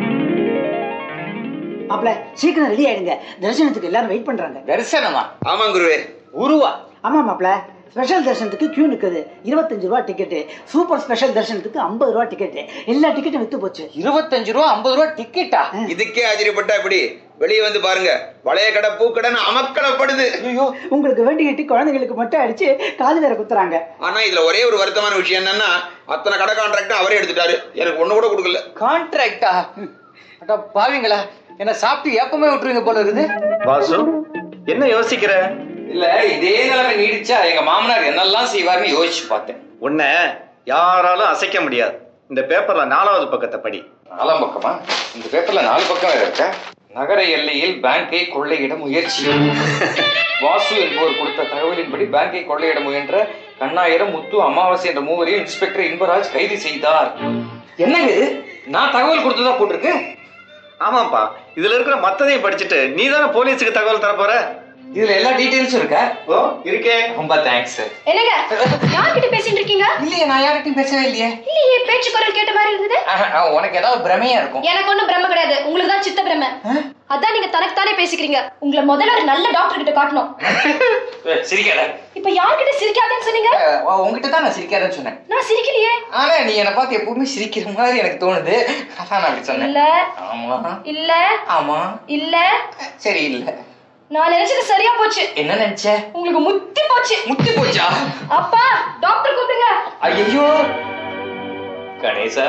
மாப்ள, சீக்கிரம் ரெடி ஆயிடுங்க. தரிசனத்துக்கு எல்லாரும் வெயிட் பண்றாங்க. தரிசனமா? ஆமா குருவே. உருவா? ஆமா மாப்ள, ஸ்பெஷல் தரிசனத்துக்கு கியூ நிக்குது. இருபத்தஞ்சு ரூபா டிக்கெட்டு. சூப்பர் ஸ்பெஷல் தரிசனத்துக்கு ஐம்பது ரூபா டிக்கெட்டு. எல்லா டிக்கெட்டும் வித்து போச்சு. இருபத்தஞ்சு ரூபா ஐம்பது ரூபா டிக்கெட்டா? இதுக்கே ஆச்சரியப்பட்டா இப்படி வெளியே வந்து பாருங்க. வளைய கடை பூக்கடைன்னு அமக்கலப்படுது. உங்களுக்கு வேண்டிக்கிட்டு குழந்தைங்களுக்கு மட்டும் அடிச்சு காது வேற குத்துறாங்க. ஆனா இதுல ஒரே ஒரு வருத்தமான விஷயம் என்னன்னா, அத்தனை கடை கான்ட்ராக்ட் அவரே எடுத்துட்டாரு. எனக்கு ஒண்ணு கூட கொடுக்கல. கான்ட்ராக்டா? அட பாவீங்களா, என்ன சாப்பிட்டு ஏப்பமே விட்டுருங்க போல இருக்குது. வாசு, என்ன யோசிக்கிற? இல்ல, இதே நிலைமை நீடிச்சா எங்க மாமனார் என்னெல்லாம் செய்வார்னு யோசிச்சு பார்த்தேன். உன்னை யாராலும் அசைக்க முடியாது. இந்த பேப்பர்ல நாலாவது பக்கத்தை படி. நாலாம் பக்கமா? இந்த பேப்பர்ல நாலு பக்கம் இருக்க. நகர எல்லையில் பேங்கை கொள்ளையிட முயற்சி. வாசு என்பவர் கொடுத்த தகவலின்படி பேங்கை கொள்ளையிட முயன்ற கண்ணாயிரம், முத்து, அமாவாசை என்ற மூவரையும் இன்ஸ்பெக்டர் இன்பராஜ் கைது செய்தார். என்னங்க இது? நான் தகவல் கொடுத்ததா போட்டிருக்கு. ஆமாப்பா, இதுல இருக்கிற மத்ததையும் படிச்சுட்டு நீ தானே போலீஸுக்கு தகவல் தர போற. இதுல எல்லா டீடைல்ஸும் இருக்கா? ஓ, இருக்கே. ரொம்ப தேங்க்ஸ். என்னங்க, யார்கிட்ட பேசிட்டு இருக்கீங்க? இல்லையே, நான் யார்கிட்டயும் பேசவே இல்லையே. இல்லையே, பேச்சு குரல் கேட்ட மாதிரி இருந்தது. உனக்கு ஏதாவது பிரமையா இருக்கும். எனக்கு ஒண்ணும் பிரம்ம கிடையாது, உங்களுக்கு தான் சித்த பிரமை. அதான் நீங்க தனக்கு தானே பேசிக்கிறீங்க. உங்களை முதல்ல ஒரு நல்ல டாக்டர் கிட்ட காட்டணும். சிரிக்காத. இப்ப யார்கிட்ட சிரிக்காதேன்னு சொன்னீங்க? உங்ககிட்ட தான் நான் சிரிக்காதேன்னு சொன்னேன். நான் சிரிக்கலையே. ஆனா நீ என்ன பார்த்து எப்பவுமே சிரிக்கிற மாதிரி எனக்கு தோணுது. அதான் நான் அப்படி சொன்னேன். இல்ல. ஆமா. இல்ல. ஆமா. இல்ல. சரி இல்ல. நான் நினைச்சது சரியா போச்சு. என்ன நினைச்ச? உங்களுக்கு முத்தி போச்சு. முத்தி போச்சா? அப்பா டாக்டர் கூப்பிடுங்க. ஐயோ கணேசா.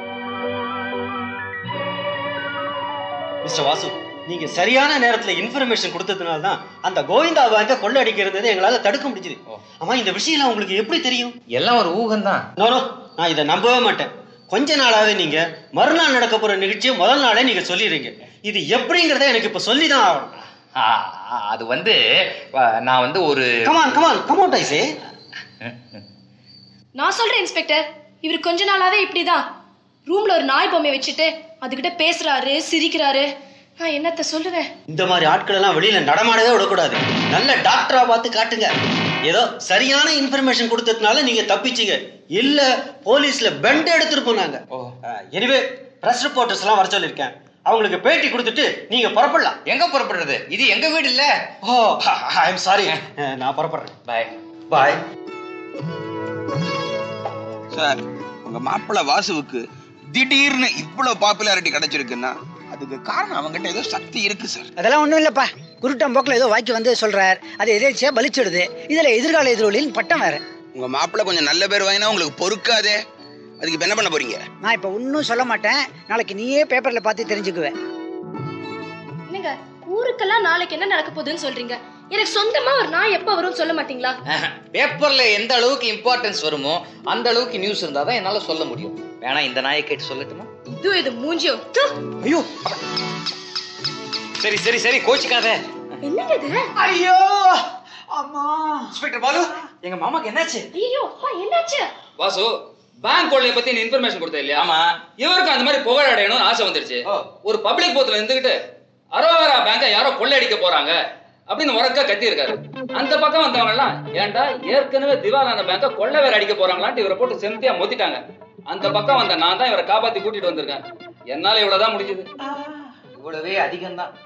மிஸ்டர் வாசு, நீங்க சரியான நேரத்துல இன்ஃபர்மேஷன் கொடுத்ததுனால தான் அந்த கோவிந்தா பேங்க கொள்ளை அடிக்கிறது எங்களால தடுக்க முடிஞ்சது. ஆமா, இந்த விஷயம் உங்களுக்கு எப்படி தெரியும்? எல்லாம் ஒரு ஊகம் தான். நோ, நான் இதை நம்பவே மாட்டேன். கொஞ்ச நாளாவே நீங்க மறுநாள் நடக்க போற நிகழ்ச்சியை முதல் நாளே நீங்க சொல்லிடுறீங்க. இது எப்படிங்கிறத எனக்கு இப்ப சொல்லிதான் ஆகணும். அது வந்து நான் வந்து ஒரு கமான் கமான் கமௌட் ஐசே. நான் சொல்றேன் இன்ஸ்பெக்டர், இவர் கொஞ்ச நாளாவே இப்படிதான் ரூம்ல ஒரு நாய் பொம்மை வச்சுட்டு அதுகிட்ட பேசுறாரு, சிரிக்கிறாரு. நான் என்னத்த சொல்லுவேன்? இந்த மாதிரி ஆட்கள் எல்லாம் வெளியில நடமாடவே விடக்கூடாது. நல்ல டாக்டரா பார்த்து காட்டுங்க. ஏதோ சரியான இன்ஃபர்மேஷன் கொடுத்ததுனால நீங்க தப்பிச்சீங்க, இல்ல போலீஸ்ல பெண்ட் எடுத்துட்டு போனாங்க. எனிவே பிரஸ் ரிப்போர்ட்டர்ஸ் எல்லாம் வர சொல்லிருக்கேன். அவங்களுக்கு பேட்டி கொடுத்துட்டு நீங்க புறப்படலாம். எங்க புறப்படுறது? இது எங்க வீடு இல்ல. ஓ, ஐ எம் சாரி, நான் புறப்படுறேன். பாய் பாய். சார், உங்க மாப்பிள்ளை வாசுவுக்கு திடீர்னு இவ்வளவு பாப்புலாரிட்டி கிடைச்சிருக்குன்னா அதுக்கு காரணம் அவங்ககிட்ட ஏதோ சக்தி இருக்கு சார். அதெல்லாம் ஒண்ணும் இல்லப்பா, குருட்டம் போக்கில் ஏதோ வாக்கி வந்து சொல்றார், அது எதேச்சியா பலிச்சிடுது. இதுல எதிர்கால எதிரொலின்னு பட்டம் வேற. உங்க மாப்பிள்ளை கொஞ்சம் நல்ல பேர் வாங்கினா உங்களுக்கு பொறுக்காதே. அதுக்கு இப்ப என்ன பண்ண போறீங்க? நான் இப்ப ஒன்னும் சொல்ல மாட்டேன், நாளைக்கு நீயே பேப்பர்ல பார்த்து தெரிஞ்சுக்குவேன். என்னங்க ஊருக்கெல்லாம் நாளைக்கு என்ன நடக்க போகுதுன்னு சொல்றீங்க, எனக்கு சொந்தமா ஒரு நாய் எப்ப வரும்னு சொல்ல மாட்டீங்களா? பேப்பர்ல எந்த அளவுக்கு இம்பார்ட்டன்ஸ் வருமோ அந்த அளவுக்கு நியூஸ் இருந்தாதான் என்னால சொல்ல முடியும். வேணா இந்த நாயை கேட்டு சொல்லட்டுமா? இது இது மூஞ்சியோ. ஐயோ சரி சரி சரி கோச்சிக்காத. என்னங்க இது? ஐயோ அம்மா. இன்ஸ்பெக்டர் பாலு, எங்க மாமாக்கு என்னாச்சு? ஐயோ அப்பா என்னாச்சு? வாசு, பேங்க் கொள்ளைய பத்தி நீ இன்ஃபர்மேஷன் கொடுத்த இல்லையா? ஆமா. இவருக்கு அந்த மாதிரி புகழ் அடையணும்னு ஆசை வந்துருச்சு. ஒரு பப்ளிக் போத்துல இருந்துகிட்டு அரோகரா பேங்க யாரோ கொள்ளை அடிக்க போறாங்க அப்படின்னு உரக்கா கத்தி இருக்காரு. அந்த பக்கம் வந்தவங்க எல்லாம் ஏன்டா ஏற்கனவே திவாலான பேங்க கொள்ளை வேற அடிக்க போறாங்களான்ட்டு இவரை போட்டு செம்தியா மொத்திட்டாங்க. அந்த பக்கம் வந்த நான் தான் இவரை காப்பாத்தி கூட்டிட்டு வந்திருக்கேன். என்னால இவ்வளவுதான் முடிஞ்சது. இவ்வளவே அதிகம் தான்.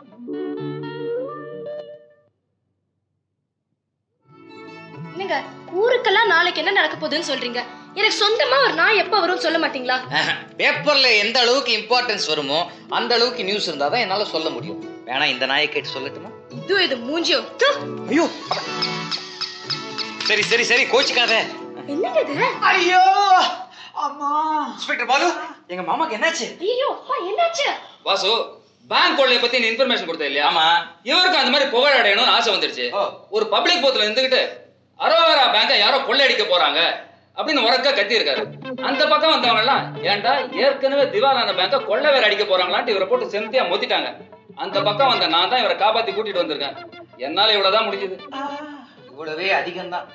என்னங்க ஊருக்கெல்லாம் நாளைக்கு என்ன நடக்க போகுதுன்னு சொல்றீங்க, எனக்கு சொந்தமா ஒரு நாய் எப்ப வரும்னு சொல்ல மாட்டீங்களா? பேப்பர்ல எந்த அளவுக்கு இம்பார்ட்டன்ஸ் வருமோ அந்த அளவுக்கு நியூஸ் இருந்தாதான் என்னால சொல்ல முடியும். வேணா இந்த நாயை கேட்டு சொல்லட்டுமா? இது இது மூஞ்சியோ. ஐயோ சரி சரி சரி கோச்சிக்காத. என்னங்க இது? ஐயோ அம்மா. இன்ஸ்பெக்டர் பாலு, எங்க மாமாக்கு என்னாச்சு? ஐயோ அப்பா என்னாச்சு? வாசு, பேங்க் கொள்ளைய பத்தி நீ இன்ஃபர்மேஷன் கொடுத்த இல்லையா? ஆமா. இவருக்கு அந்த மாதிரி புகழ் அடையணும்னு ஆசை வந்துருச்சு. ஒரு பப்ளிக் போத்துல இருந்துகிட்டு அரோகரா பேங்க யாரோ கொள்ளை அடிக்க போறாங்க அப்படின்னு உரக்கா கத்தி இருக்காரு. அந்த பக்கம் வந்தவங்க எல்லாம் ஏன்டா ஏற்கனவே திவாலான பேங்க கொள்ளை வேற அடிக்க போறாங்களான்ட்டு இவரை போட்டு செம்தியா மொத்திட்டாங்க. அந்த பக்கம் வந்த நான் தான் இவரை காப்பாத்தி கூட்டிட்டு வந்திருக்கேன். என்னால இவ்வளவுதான் முடிஞ்சது. இவ்வளவே அதிகம் தான்.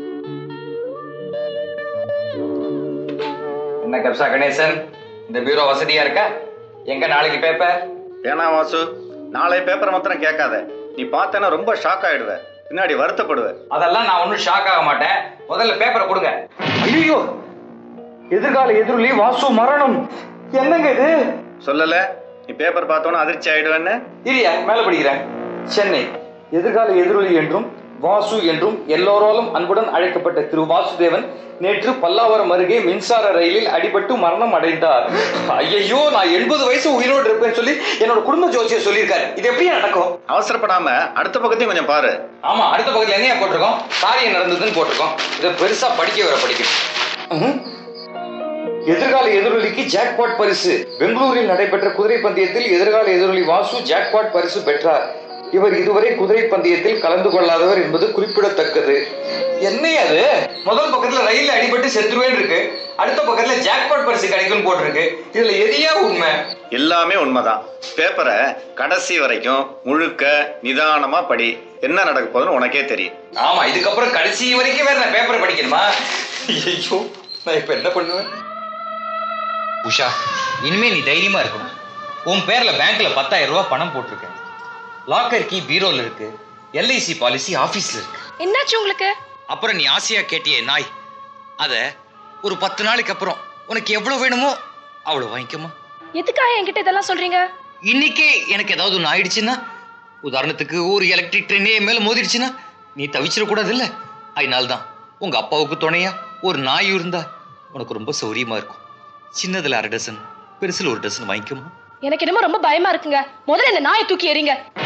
என்ன கப்சா கணேசன், இந்த பீரோ வசதியா இருக்கா? எங்க நாளைக்கு பேப்பர்? ஏனா வாசு, நாளை பேப்பர் மாத்திரம் கேட்காத. நீ பார்த்தேன்னா ரொம்ப ஷாக் ஆயிடுவ, பின்னாடி வருத்தப்படுவ. அதெல்லாம் நான் ஒன்னும் ஷாக் ஆக மாட்டேன். முதல்ல பேப்பரை கொடுங்க. ஐயோ, எதிர்கால எதிரொலி வாசு மரணம். என்னங்க இது? சொல்லல, நீ பேப்பர் பார்த்தோன்னு அதிர்ச்சி ஆயிடுவேன்னு. இல்லையா, மேல படிக்கிறேன். சென்னை எதிர்கால எதிரொலி என்றும் வாசு என்றும் எல்லோராலும் அன்புடன் அழைக்கப்பட்ட திரு வாசுதேவன் நேற்று பல்லாவரம் அருகே மின்சார ரயிலில் அடிபட்டு மரணம் அடைந்தார். ஐயோ, நான் எண்பது வயசு உயிரோடு இருப்பேன்னு சொல்லி என்னோட குடும்ப ஜோசியர் சொல்லியிருக்காரு. இது எப்படி நடக்கும்? அவசரப்படாம அடுத்த பக்கத்தையும் கொஞ்சம் பாரு. ஆமா, அடுத்த பக்கத்துல என்னையா போட்டிருக்கோம்? காரியம் நடந்ததுன்னு போட்டிருக்கோம். இதை பெருசா படிக்க வர படிக்கணும். எதிர்கால எதிரொலிக்கு ஜாக்பாட் பரிசு. பெங்களூரில் நடைபெற்ற குதிரை பந்தயத்தில் எதிர்கால எதிரொலி வாசு ஜாக்பாட் பரிசு பெற்றார். இவர் இதுவரை குதிரை பந்தயத்தில் கலந்து கொள்ளாதவர் என்பது குறிப்பிடத்தக்கது. என்ன அது? முதல் பக்கத்துல ரயில் அடிபட்டு செத்துருவேன் இருக்கு, அடுத்த பக்கத்துல ஜாக்பாட் பரிசு கிடைக்கும் போட்டிருக்கு. இதுல எதையா உண்மை? எல்லாமே உண்மைதான். பேப்பரை கடைசி வரைக்கும் முழுக்க நிதானமா படி. என்ன நடக்க போகுதுன்னு உனக்கே தெரியும். ஆமா, இதுக்கப்புறம் கடைசி வரைக்கும் வேற நான் பேப்பரை படிக்கணுமா? ஐயோ, நான் இப்ப என்ன பண்ணுவேன்? உஷா, இனிமே நீ தைரியமா இருக்கணும். உன் பேர்ல பேங்க்ல பத்தாயிரம் ரூபாய் பணம் போட்டிருக்கேன். லாக்கர் கீ பீரோல இருக்கு. எல்ஐசி பாலிசி ஆபீஸ்ல இருக்கு. என்னாச்சு உங்களுக்கு? அப்புறம் நீ ஆசையா கேட்டியே நாய், அத ஒரு பத்து நாளைக்கு அப்புறம் உனக்கு எவ்வளவு வேணுமோ அவ்வளவு வாங்கிக்கமா. எதுக்காக என்கிட்ட இதெல்லாம் சொல்றீங்க? இன்னைக்கே எனக்கு ஏதாவது ஒன்று ஆயிடுச்சுன்னா, உதாரணத்துக்கு ஒரு எலக்ட்ரிக் ட்ரெயினே மேல மோதிடுச்சுன்னா நீ தவிச்சிடக்கூடாது இல்ல. அதனால்தான் உங்க அப்பாவுக்கு துணையா ஒரு நாய் இருந்தா உனக்கு ரொம்ப சௌரியமா இருக்கும். சின்னதுல அரை டசன், பெருசுல ஒரு டசன் வாங்கிக்கமா. எனக்கு என்னமோ ரொம்ப பயமா இருக்குங்க. முதல்ல இந்த நாயை தூக்கி எறிங்க.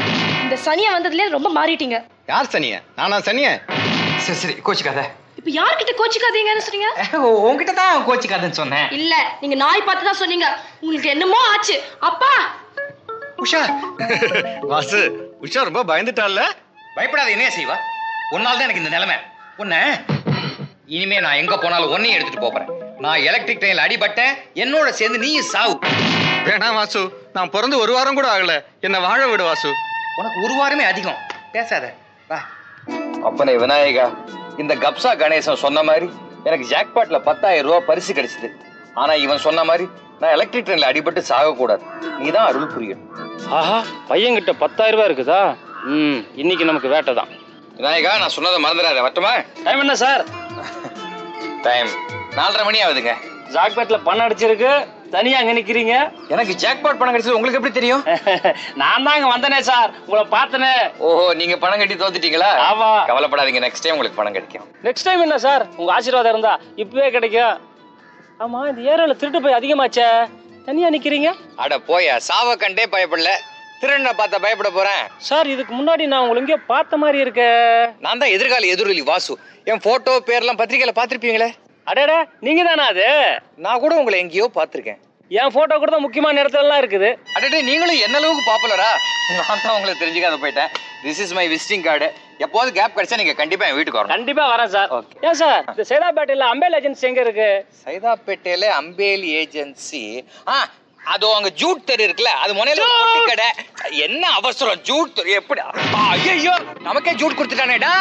இந்த சனியா வந்ததுல ரொம்ப மாறிட்டீங்க. யார் சனிய? நானா சனிய? சரி சரி கோச்சிக்காத. இப்ப யார்கிட்ட கோச்சிக்காதீங்கன்னு சொன்னீங்க? உங்ககிட்ட தான் கோச்சிக்காதன்னு சொன்னேன். இல்ல நீங்க நாய் பார்த்து தான் சொன்னீங்க. உங்களுக்கு என்னமோ ஆச்சு. அப்பா உஷா வாசு, உஷா ரொம்ப பயந்துட்டால. பயப்படாத, என்ன செய்வா? உன்னால தான் எனக்கு இந்த நிலைமை. உன்ன இனிமே நான் எங்க போனாலும் ஒன்னையும் எடுத்துட்டு போறேன். நான் எலக்ட்ரிக் ட்ரெயின்ல அடிபட்டேன், என்னோட சேர்ந்து நீயும் சாவு. வேணாம் வாசு, நான் பிறந்து ஒரு வாரம் கூட ஆகல, என்ன வாழ விடு வாசு. உனக்கு ஒரு வாரமே அதிகம், பேசாத வா. அப்பனே விநாயகா, இந்த கப்சா கணேசன் சொன்ன மாதிரி எனக்கு ஜாக்பாட்ல பத்தாயிரம் ரூபாய் பரிசு கிடைச்சது. ஆனா இவன் சொன்ன மாதிரி நான் எலக்ட்ரிக் ட்ரெயின்ல அடிபட்டு சாக கூடாது. நீதான் அருள் புரியணும். ஆஹா, பையன்கிட்ட பத்தாயிரம் ரூபாய் இருக்குதா? ம், இன்னைக்கு நமக்கு வேட்டை தான். விநாயகா, நான் சொன்னதை மறந்துடாத. வரட்டுமா? டைம் என்ன சார்? டைம் நாலரை மணி ஆகுதுங்க. ஜாக்பாட்ல பணம் அடிச்சிருக்கு, தனியா அங்க நிக்கிறீங்க. எனக்கு ஜாக்பாட் பணம் கிடைச்சது உங்களுக்கு எப்படி தெரியும்? நான் தான் அங்க வந்தனே சார், உங்களை பார்த்தனே. ஓஹோ, நீங்க பணம் கட்டி தோத்துட்டீங்களா? ஆமா. கவலைப்படாதீங்க, நெக்ஸ்ட் டைம் உங்களுக்கு பணம் கிடைக்கும். நெக்ஸ்ட் டைம் என்ன சார், உங்க ஆசீர்வாதம் இருந்தா இப்பவே கிடைக்கும். ஆமா, இந்த ஏரியால திருட்டு போய் அதிகமாச்சே, தனியா நிக்கிறீங்க. அட போயா, சாவ கண்டே பயப்படல, திருடனை பார்த்த பயப்பட போறேன். சார், இதுக்கு முன்னாடி நான் உங்களை எங்கேயோ பார்த்த மாதிரி இருக்க. நான் தான் எதிர்கால எதிரொலி வாசு. என் போட்டோ பேர்லாம் பத்திரிகையில பாத்திருப்பீங்களே. அடடா, நீங்க தானே அது? நான் கூட உங்களை எங்கேயோ பாத்திருக்கேன். என் போட்டோ கூட தான் முக்கியமான இடத்துல எல்லாம் இருக்குது. அடடே, நீங்களும் என்ன அளவுக்கு பாப்புலரா? நான் தான் உங்களை தெரிஞ்சுக்காத போயிட்டேன். This is my visiting card. எப்போது கேப் கிடைச்சா நீங்க கண்டிப்பா என் வீட்டுக்கு வரணும். கண்டிப்பா வரேன் சார். ஏன் சார், இந்த சைதாப்பேட்டையில அம்பேல் ஏஜென்சி எங்க இருக்கு? சைதாப்பேட்டையில அம்பேல் ஏஜென்சி, ஆ அதோ அங்க ஜூட் தெரு இருக்குல்ல, அது முனையில ஒரு கடை. என்ன அவசரம்? ஜூட் தெரு எப்படி? ஐயோ, நமக்கே ஜூட் கொடுத்துட்டானேடா.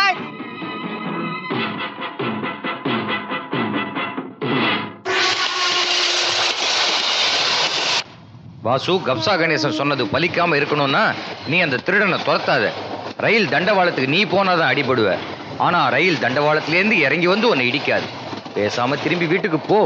வாசு, கப்சா கணேசன் சொன்னது பலிக்காம இருக்கணும்னா நீ அந்த திருடனை துரத்தாத. ரயில் தண்டவாளத்துக்கு நீ போனாதான் அடிபடுவ. ஆனா ரயில் தண்டவாளத்திலேருந்து இறங்கி வந்து உன்னை இடிக்காது. பேசாம திரும்பி வீட்டுக்கு போ.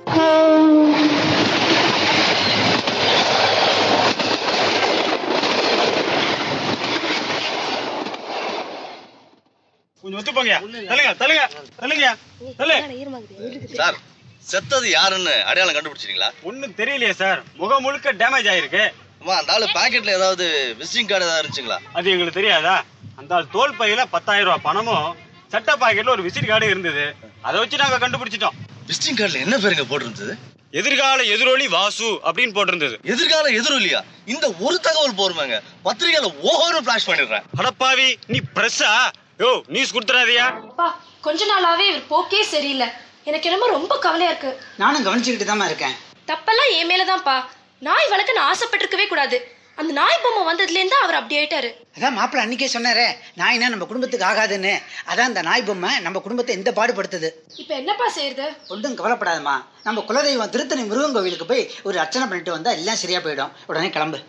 கொஞ்சம் ஒத்து போங்க. தள்ளுங்க தள்ளுங்க தள்ளுங்க தள்ளு. சார், செத்தது யாருன்னு அடையாளம் கண்டுபிடிச்சிட்டீங்களா? ஒண்ணும் தெரியலையே சார், முகம் முழுக்க டேமேஜ் ஆயிருக்கு. அம்மா, அந்த ஆளு பாக்கெட்ல ஏதாவது விசிட்டிங் கார்டு ஏதாவது இருந்துச்சுங்களா? அது எங்களுக்கு தெரியாதா? அந்த ஆள் தோல் பையில பத்தாயிரம் ரூபாய் பணமும் சட்ட பாக்கெட்ல ஒரு விசிட் கார்டு இருந்தது. அதை வச்சு நாங்க கண்டுபிடிச்சிட்டோம். விசிட்டிங் கார்டுல என்ன பேருங்க போட்டிருந்தது? எதிர்கால எதிரொலி வாசு அப்படின்னு போட்டிருந்தது. எதிர்கால எதிரொலியா? இந்த ஒரு தகவல் போருமாங்க, பத்திரிகையில ஓஹோன்னு பிளாஷ் பண்ணிடுறேன். அடப்பாவி, நீ பிரஸ்ஸா? யோ, நியூஸ் கொடுத்துறாதியா? அப்பா, கொஞ்ச நாளாவே இவர் போக்கே சரியில்லை. எனக்கு என்னமோ ரொம்ப கவலையா இருக்கு. நானும் கவனிச்சுக்கிட்டு தான் இருக்கேன். தப்பெல்லாம் என் மேலதான்ப்பா. நாய் வளர்க்க நான் ஆசைப்பட்டிருக்கவே கூடாது. அந்த நாய் பொம்மை வந்ததுல இருந்து அவர் அப்படி ஆயிட்டாரு. அதான் மாப்பிள்ள அன்னைக்கே சொன்னாரே, நாய்னா நம்ம குடும்பத்துக்கு ஆகாதுன்னு. அதான் அந்த நாய் பொம்மை நம்ம குடும்பத்தை எந்த பாடுபடுத்துது. இப்ப என்னப்பா செய்யறது? ஒன்றும் கவலைப்படாதம்மா. நம்ம குலதெய்வம் திருத்தணி முருகன் கோவிலுக்கு போய் ஒரு அர்ச்சனை பண்ணிட்டு வந்தா எல்லாம் சரியா போயிடும். உடனே கிளம்பு.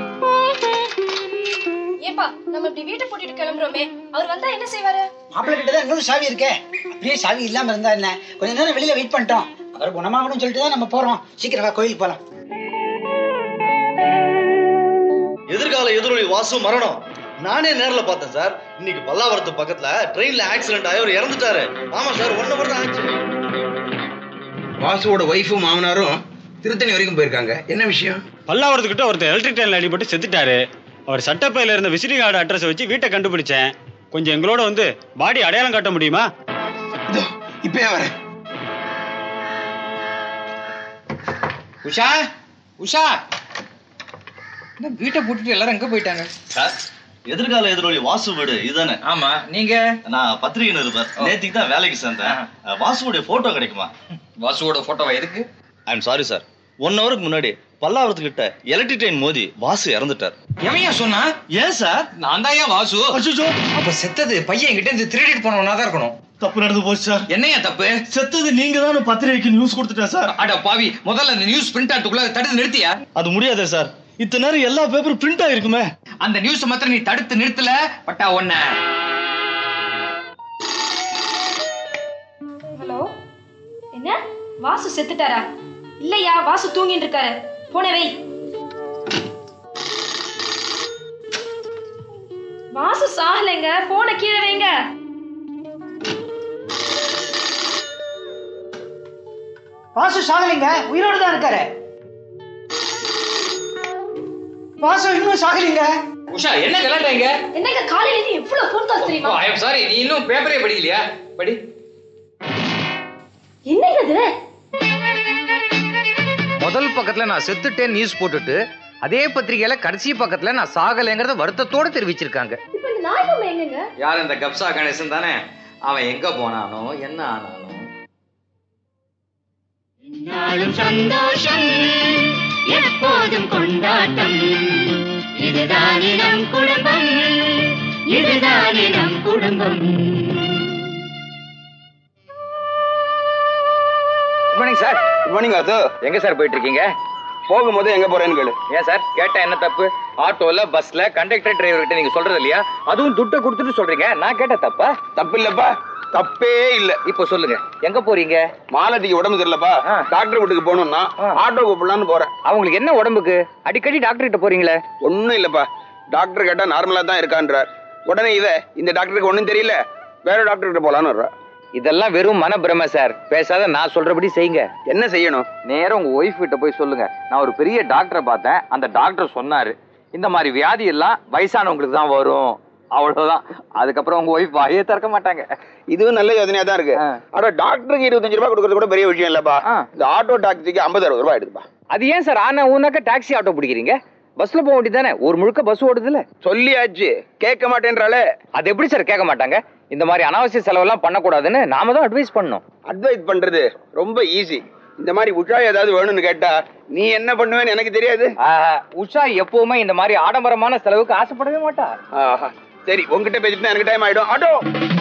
ஏப்பா, நம்ம இப்படி வீட்டை போட்டுட்டு கிளம்புறோமே, அவர் வந்தா என்ன செய்வாரு? மாப்பிள்ள கிட்டதான் இன்னொரு சாவி இருக்கே. அப்படியே சாவி இல்லாம இருந்தா என்ன? கொஞ்ச நேரம் வெளியில வெயிட் பண்ணிட்டோம். அவர் குணமாகணும்னு சொல்லிட்டு தான் நம்ம போறோம். சீக்கிரம் வா, கோயிலுக்கு போலாம். எதிர்கால எதிரொலி வாசு மரணம் நானே நேர்ல பார்த்தேன் சார். இன்னைக்கு பல்லாவரத்து பக்கத்துல ட்ரெயின்ல ஆக்சிடென்ட் ஆகி அவர் இறந்துட்டாரு. ஆமா சார், ஒன் ஹவர் தான் ஆச்சு. வாசுவோட ஒய்ஃபும் மாமனாரும் திருத்தணி வரைக்கும் போயிருக்காங்க. என்ன விஷயம்? பல்லாவரத்துக்கிட்ட ஒருத்தர் எலக்ட்ரிக் ட்ரெயின்ல அடிபட்டு செத்துட்டாரு. அவர் சட்டப்பையில இருந்த விசிட்டிங் கார்டு அட்ரஸ் வச்சு வீட்டை கண்டுபிடிச்சேன். கொஞ்சம் எங்களோட வந்து பாடி அடையாளம் காட்ட முடியுமா? இப்பயே வரேன். உஷா, உஷா, வீட்டை போட்டுட்டு எல்லாரும் எங்க போயிட்டாங்க? சார், எதிர்கால எதிரொலி வாசு வீடு இதுதானே? ஆமா. நீங்க? நான் பத்திரிகை நிருபர். நேத்திக்கு தான் வேலைக்கு சேர்ந்தேன். வாசுவோட போட்டோ கிடைக்குமா? வாசுவோட போட்டோவா எதுக்கு? I am sorry sir, one ஹவருக்கு முன்னாடி பல்லாவரத்துக்கிட்ட எலக்ட்ரிக் ட்ரெயின் மோதி வாசு இறந்துட்டார். எவையா சொன்னா? ஏன் சார்? நான் தான் ஏன் வாசு. அப்ப செத்தது பையன் கிட்ட இருந்து திருடிட்டு போனவனா தான் இருக்கணும். தப்பு நடந்து போச்சு சார். என்னையா தப்பு? செத்தது நீங்க தான் பத்திரிகைக்கு நியூஸ் கொடுத்துட்டேன் சார். அட பாவி, முதல்ல அந்த நியூஸ் பிரிண்ட் ஆட்டுக்குள்ள தடுத்து நிறுத்தியா? அது முடியாது சார், இத்தனை நேரம் எல்லா பேப்பரும் பிரிண்ட் ஆயிருக்குமே. அந்த நியூஸ் மாத்திரம் நீ தடுத்து நிறுத்தல பட்டா ஒண்ண. ஹலோ, என்ன வாசு செத்துட்டாரா? இல்லையா, வாசு தூங்கிட்டு இருக்காரு. போனே வை. வாசு சாகலைங்க, போன கீழே வைங்க. வாசு சாகலைங்க, உயிரோடு தான் இருக்காரு. வாசு இன்னும் சாகலைங்க. உஷா என்ன கலாட்டாங்க? என்னங்க காலையில இருந்து எவ்வளவு ஃபோன் கால்ஸ் தெரியுமா? ஐ அம் சாரி, நீ இன்னும் பேப்பரே படிக்கலையா? படி. என்னங்க இது? முதல் பக்கத்துல நான் செத்துட்டேன் நியூஸ் போட்டுட்டு அதே பத்திரிகையில கடைசி பக்கத்துல நான் சாகலைங்கறத வருத்தத்தோட தெரிவிச்சிருக்காங்க. இப்போ இந்த நாய் பொம்மை எங்கங்க? யார் இந்த கப்சா கணேசன் தானே? அவன் எங்க போனானோ என்ன ஆனானோ? நாளும் சந்தோஷம் எப்போதும் கொண்டாட்டம் இதுதானே நம் குடும்பம் இதுதானே நம் குடும்பம். Good morning sir. Good morning அது. எங்க சார் போயிட்டு இருக்கீங்க? போகும்போது எங்க போறேன்னு கேளு. ஏன் சார் கேட்டா என்ன தப்பு? ஆட்டோல பஸ்ல கண்டக்டர் டிரைவர் கிட்ட நீங்க சொல்றது இல்லையா? அதுவும் துட்டை கொடுத்துட்டு சொல்றீங்க. நான் கேட்ட தப்பா? தப்பு இல்லப்பா, தப்பே இல்ல. இப்ப சொல்லுங்க எங்க போறீங்க? மாலதிக்கு உடம்பு தெரியலப்பா, டாக்டர் வீட்டுக்கு போகணும்னா ஆட்டோ கூப்பிடலான்னு போறேன். அவங்களுக்கு என்ன உடம்புக்கு? அடிக்கடி டாக்டர் கிட்ட போறீங்களே. ஒண்ணும் இல்லப்பா, டாக்டர் கேட்டா நார்மலா தான் இருக்கான்றார். உடனே இவ இந்த டாக்டருக்கு ஒண்ணும் தெரியல, வேற டாக்டர் கிட்ட போலான்னு. இதெல்லாம் வெறும் மன பிரம சார். பேசாத நான் சொல்றபடி செய்யுங்க. என்ன செய்யணும்? நேரம் உங்க ஒய்ஃப் கிட்ட போய் சொல்லுங்க, நான் ஒரு பெரிய டாக்டரை பார்த்தேன், அந்த டாக்டர் சொன்னாரு இந்த மாதிரி வியாதி எல்லாம் வயசானவங்களுக்கு தான் வரும், அவ்வளவுதான். அதுக்கப்புறம் உங்க ஒய்ஃப் வாயே திறக்க மாட்டாங்க. இதுவும் நல்ல யோசனையா தான் இருக்கு. ஆனா டாக்டருக்கு இருபத்தஞ்சு ரூபாய் கொடுக்கறது கூட பெரிய விஷயம் இல்லப்பா. இந்த ஆட்டோ டாக்ஸிக்கு ஐம்பது அறுபது ரூபாய் எடுத்துப்பா. அது ஏன் சார் ஆனா ஊனாக்க டாக்ஸி ஆட்டோ பிடிக்கிறீங்க? பஸ்ல போக வேண்டியதானே? ஒரு முழுக்க பஸ் ஓடுதுல. சொல்லியாச்சு கேட்க மாட்டேன்றாலே. அது எப்படி சார் கேட்க மாட்டாங்க? இந்த மாதிரி அனாவசிய செலவெல்லாம் பண்ணக்கூடாதுன்னு நாம தான் அட்வைஸ் பண்ணணும். அட்வைஸ் பண்றது ரொம்ப ஈஸி. இந்த மாதிரி உஷா ஏதாவது வேணும்னு கேட்டா நீ என்ன பண்ணுவேன்னு எனக்கு தெரியாது. உஷா எப்பவுமே இந்த மாதிரி ஆடம்பரமான செலவுக்கு ஆசைப்படவே மாட்டா. சரி உங்ககிட்ட பேசிட்டு எனக்கு டைம் ஆயிடும். ஆட்டோ.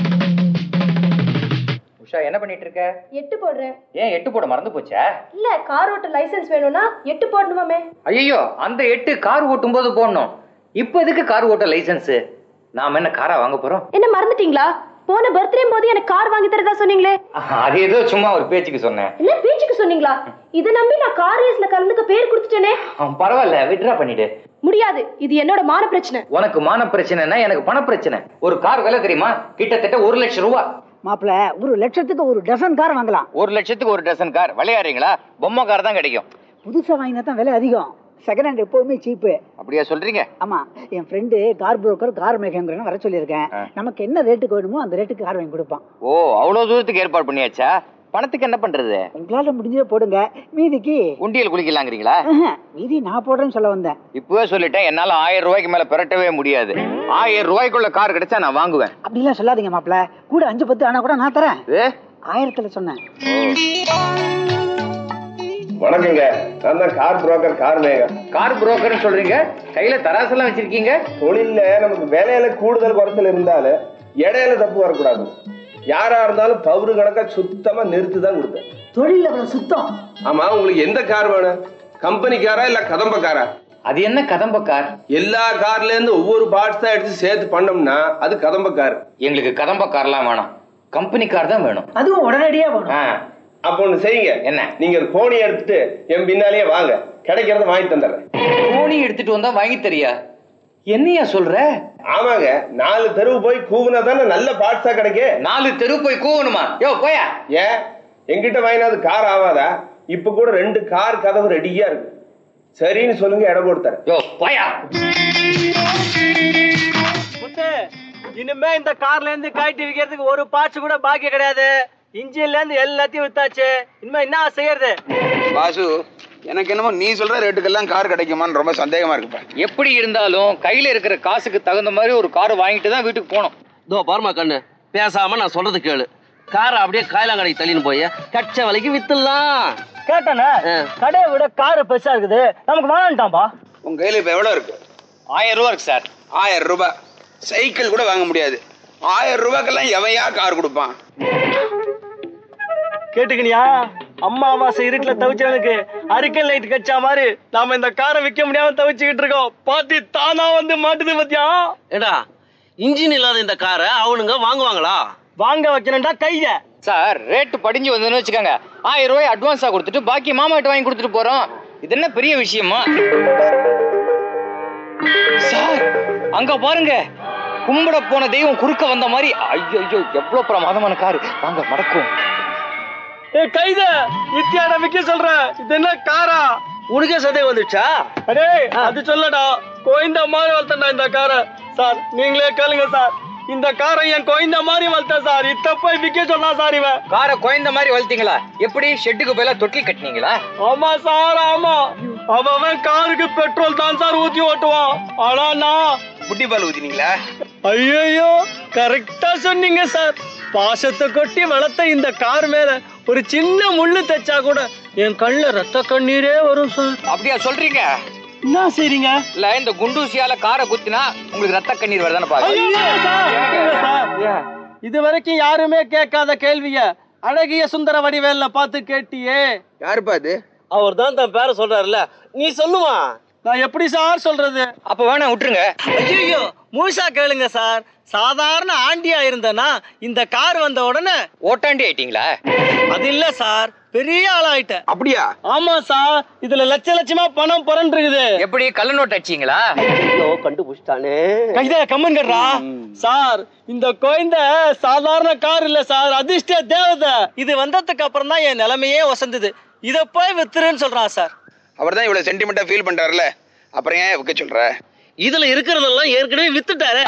உஷா என்ன பண்ணிட்டு இருக்க? எட்டு போடுறேன். ஏன் எட்டு போட மறந்து போச்சா? இல்ல கார் ஓட்ட லைசென்ஸ் வேணும்னா எட்டு போடணுமாமே. ஐயோ அந்த எட்டு கார் ஓட்டும் போது போடணும். இப்ப எதுக்கு கார் ஓட்ட லைசென்ஸ்? நாம என்ன காரா வாங்க போறோம்? என்ன மறந்துட்டீங்களா? போன பர்த்டே போது எனக்கு கார் வாங்கி தரதா சொன்னீங்களே. அது ஏதோ சும்மா ஒரு பேச்சுக்கு சொன்னேன். என்ன பேச்சுக்கு சொன்னீங்களா? இத நம்பி நான் கார் ரேஸ்ல கலந்துக்க பேர் கொடுத்துட்டேனே. பரவாயில்ல வித்ட்ரா பண்ணிடு. முடியாது, இது என்னோட மான பிரச்சனை. உனக்கு மான பிரச்சனைனா எனக்கு பண பிரச்சனை. ஒரு கார் விலை தெரியுமா? கிட்டத்தட்ட ஒரு லட்சம் ரூபாய். மாப்பிள்ள ஒரு லட்சத்துக்கு ஒரு டசன் கார் வாங்கலாம். ஒரு லட்சத்துக்கு ஒரு டசன் கார் விளையாடுறீங்களா? பொம்மை கார் தான் கிடைக்கும். புதுசா வாங்கினா தான் விலை அதிகம். செகண்ட் ஹேண்ட் எப்பவுமே சீப்பு. அப்படியா சொல்றீங்க? ஆமா, என் friend car broker car maker வர சொல்லியிருக்கேன். நமக்கு என்ன ரேட்டுக்கு வேணுமோ அந்த ரேட்டுக்கு கார் வாங்கி கொடுப்பான். ஓ அவ்வளவு தூரத்துக்கு ஏற்பாடு பண்ணியாச்சா? பணத்துக்கு என்ன பண்றது? உங்களால முடிஞ்சதே போடுங்க, மீதிக்கு உண்டியல் குளிக்கலாங்கிறீங்களா? மீதி நான் போடுறேன்னு சொல்ல வந்தேன். இப்பவே சொல்லிட்டேன், என்னால ஆயிரம் ரூபாய்க்கு மேல பெறட்டவே முடியாது. ஆயிரம் ரூபாய்க்குள்ள கார் கிடைச்சா நான் வாங்குவேன். அப்படிலாம் சொல்லாதீங்க மாப்பிள்ள, கூட அஞ்சு பத்து ஆனா கூட நான் தரேன். ஆயிரத்துல சொன்னேன். வணக்கங்க, நான் தான் car broker car maker. Car புரோக்கர்னு சொல்றீங்க, கையில தராசெல்லாம் வச்சிருக்கீங்க. தொழில நமக்கு வேலையில கூடுதல் குறைச்சல் இருந்தாலும் இடையில தப்பு வரக்கூடாது. யாரா இருந்தாலும் பவுரு கணக்கா சுத்தமா நிறுத்து தான் கொடுப்பேன். தொழில சுத்தம். ஆமா, உங்களுக்கு எந்த கார் வேணும்? கம்பெனி காரா இல்ல கதம்ப காரா? அது என்ன கதம்ப கார்? எல்லா கார்ல இருந்து ஒவ்வொரு பார்ட்ஸ் தான் எடுத்து சேர்த்து பண்ணோம்னா அது கதம்ப கார். எங்களுக்கு கதம்ப கார்லாம் வேணாம், கம்பெனி கார் தான் வேணும். அதுவும் உடனடியா வேணும். அப்ப ஒண்ணு செய்யுங்க, என்ன? நீங்க ஒரு கோணி எடுத்துட்டு என் பின்னாலேயே வாங்க, கிடைக்கிறத வாங்கி தந்துடுறேன். கோணி எடுத்துட்டு வந்தா வாங்கி தரியா? என்னையா சொல்ற? ஆமாங்க, நாலு தெருவு போய் கூவுனா தானே நல்ல பார்ட்ஸா கிடைக்கும். நாலு தெருவு போய் கூவணுமா? யோ போயா. ஏன் எங்கிட்ட வாங்கினாது கார் ஆவாதா? இப்ப கூட ரெண்டு கார் கதவு ரெடியா இருக்கு. சரின்னு சொல்லுங்க, இடம் கொடுத்தறேன். யோ போயா. இனிமே இந்த கார்ல இருந்து கழட்டி விக்கிறதுக்கு ஒரு பார்ட்ஸ் கூட பாக்கி கிடையாது. இன்ஜின்ல இருந்து எல்லாத்தையும் வித்தாச்சு. இனிமே என்ன செய்யறது? பாசு, எனக்கு என்னமோ நீ சொல்ற ரேட்டுக்கெல்லாம் கார் கிடைக்குமான்னு ரொம்ப சந்தேகமா இருக்குப்பா. எப்படி இருந்தாலும் கையில இருக்கிற காசுக்கு தகுந்த மாதிரி ஒரு கார் வாங்கிட்டு தான் வீட்டுக்கு போகணும். இதோ பாருமா கண்ணு, பேசாம நான் சொல்றது கேளு. காரை அப்படியே காயலாங்கடைக்கு தள்ளின்னு போய் கச்ச விலைக்கு வித்துடலாம். கேட்டானே, கடையை விட காரு பெருசா இருக்குது, நமக்கு வேணான்ட்டாம்பா. உங்க கையில இப்ப எவ்வளவு இருக்கு? ஆயிரம் ரூபாய் இருக்கு சார். ஆயிரம் ரூபாய் சைக்கிள் கூட வாங்க முடியாது. ஆயிரம் ரூபாய்க்கெல்லாம் எவையா கார் கொடுப்பான்? கேட்டுக்கினியா? அம்மா அமாசை இருட்டுல தவிச்சவனுக்கு அரிக்கல் லைட் கச்சா மாதிரி நாம இந்த காரை விற்க முடியாம தவிச்சுக்கிட்டு இருக்கோம். பாத்தி தானா வந்து மாட்டுது பத்தியா? ஏடா, இன்ஜின் இல்லாத இந்த காரை அவனுங்க வாங்குவாங்களா? வாங்க வைக்கணும்டா கைய. சார் ரேட்டு படிஞ்சு வந்துன்னு வச்சுக்கோங்க, ஆயிரம் ரூபாய் அட்வான்ஸா கொடுத்துட்டு பாக்கி மாமா கிட்ட வாங்கி கொடுத்துட்டு போறோம். இது என்ன பெரிய விஷயமா? சார் அங்க பாருங்க, கும்பிட போன தெய்வம் குறுக்க வந்த மாதிரி. ஐயோ ஐயோ, எவ்வளவு பிரமாதமான காரு. வாங்க மடக்கும். ஏ கைத, இத்தியாட விக்க சொல்ற, இது என்ன காரா? உனக்கே சந்தேகம் வந்துச்சா? அடே அது சொல்லடா, கோயந்த மாதிரி வளர்த்தா இந்த காரை. சார் நீங்களே கேளுங்க சார், இந்த காரை என் கோயந்த மாதிரி வளர்த்த சார். இத்த போய் விக்க சொன்னா சார் இவன். காரை கோயந்த மாதிரி வளர்த்தீங்களா? எப்படி ஷெட்டுக்கு போயில தொட்டில் கட்டினீங்களா? ஆமா சார் ஆமா. அவன் காருக்கு பெட்ரோல் தான் சார் ஊத்தி ஓட்டுவான். ஆனா நான் புட்டி பால் ஊத்தினீங்களா? ஐயோ கரெக்டா சொன்னீங்க சார். பாசத்தை கொட்டி வளர்த்த இந்த கார் மேல ஒரு சின்ன முள்ளு தைச்சா கூட என் கண்ணுல ரத்த கண்ணீரே வரும் சார். அப்படியா சொல்றீங்க? என்ன செய்றீங்க? இல்ல இந்த குண்டூசியால காரை குத்தினா உங்களுக்கு ரத்த கண்ணீர் வருதான்னு பாருங்க. இது வரைக்கும் யாருமே கேட்காத கேள்விய அழகிய சுந்தர வடிவேல்ல பார்த்து கேட்டியே. யாருப்பா அது? அவர் தான் தன் பேரை சொல்றாருல்ல, நீ சொல்லுமா? நான் எப்படி சார் சொல்றது? அப்ப வேணா விட்டுருங்க. ஐயோ முழுசா கேளுங்க சார். சாதாரண ஆண்டியா இருந்தனா இந்த கார் வந்த உடனே ஓட்டாண்டி ஆயிட்டீங்களா? அது இல்ல சார், பெரிய ஆளாயிட்டேன். அப்படியா? ஆமா சார், இதுல லட்ச லட்சமா பணம் புரண்டு இருக்குது. எப்படி கள்ள நோட்டு அடிச்சீங்களா? கண்டுபிடிச்சிட்டானே. கைதா கம்மன் கட்டுறா சார். இந்த கோயந்த சாதாரண கார் இல்ல சார், அதிர்ஷ்ட தேவதை. இது வந்ததுக்கு அப்புறம் தான் என் நிலைமையே வசந்தது. இத போய் வித்துருன்னு சொல்றான் சார். அவர் தான் இவ்வளவு சென்டிமெண்டா ஃபீல் பண்றாருல, அப்புறம் ஏன் விற்க சொல்ற? இதுல இருக்கிறதெல்லாம் ஏற்கனவே வித்துட்டாரு.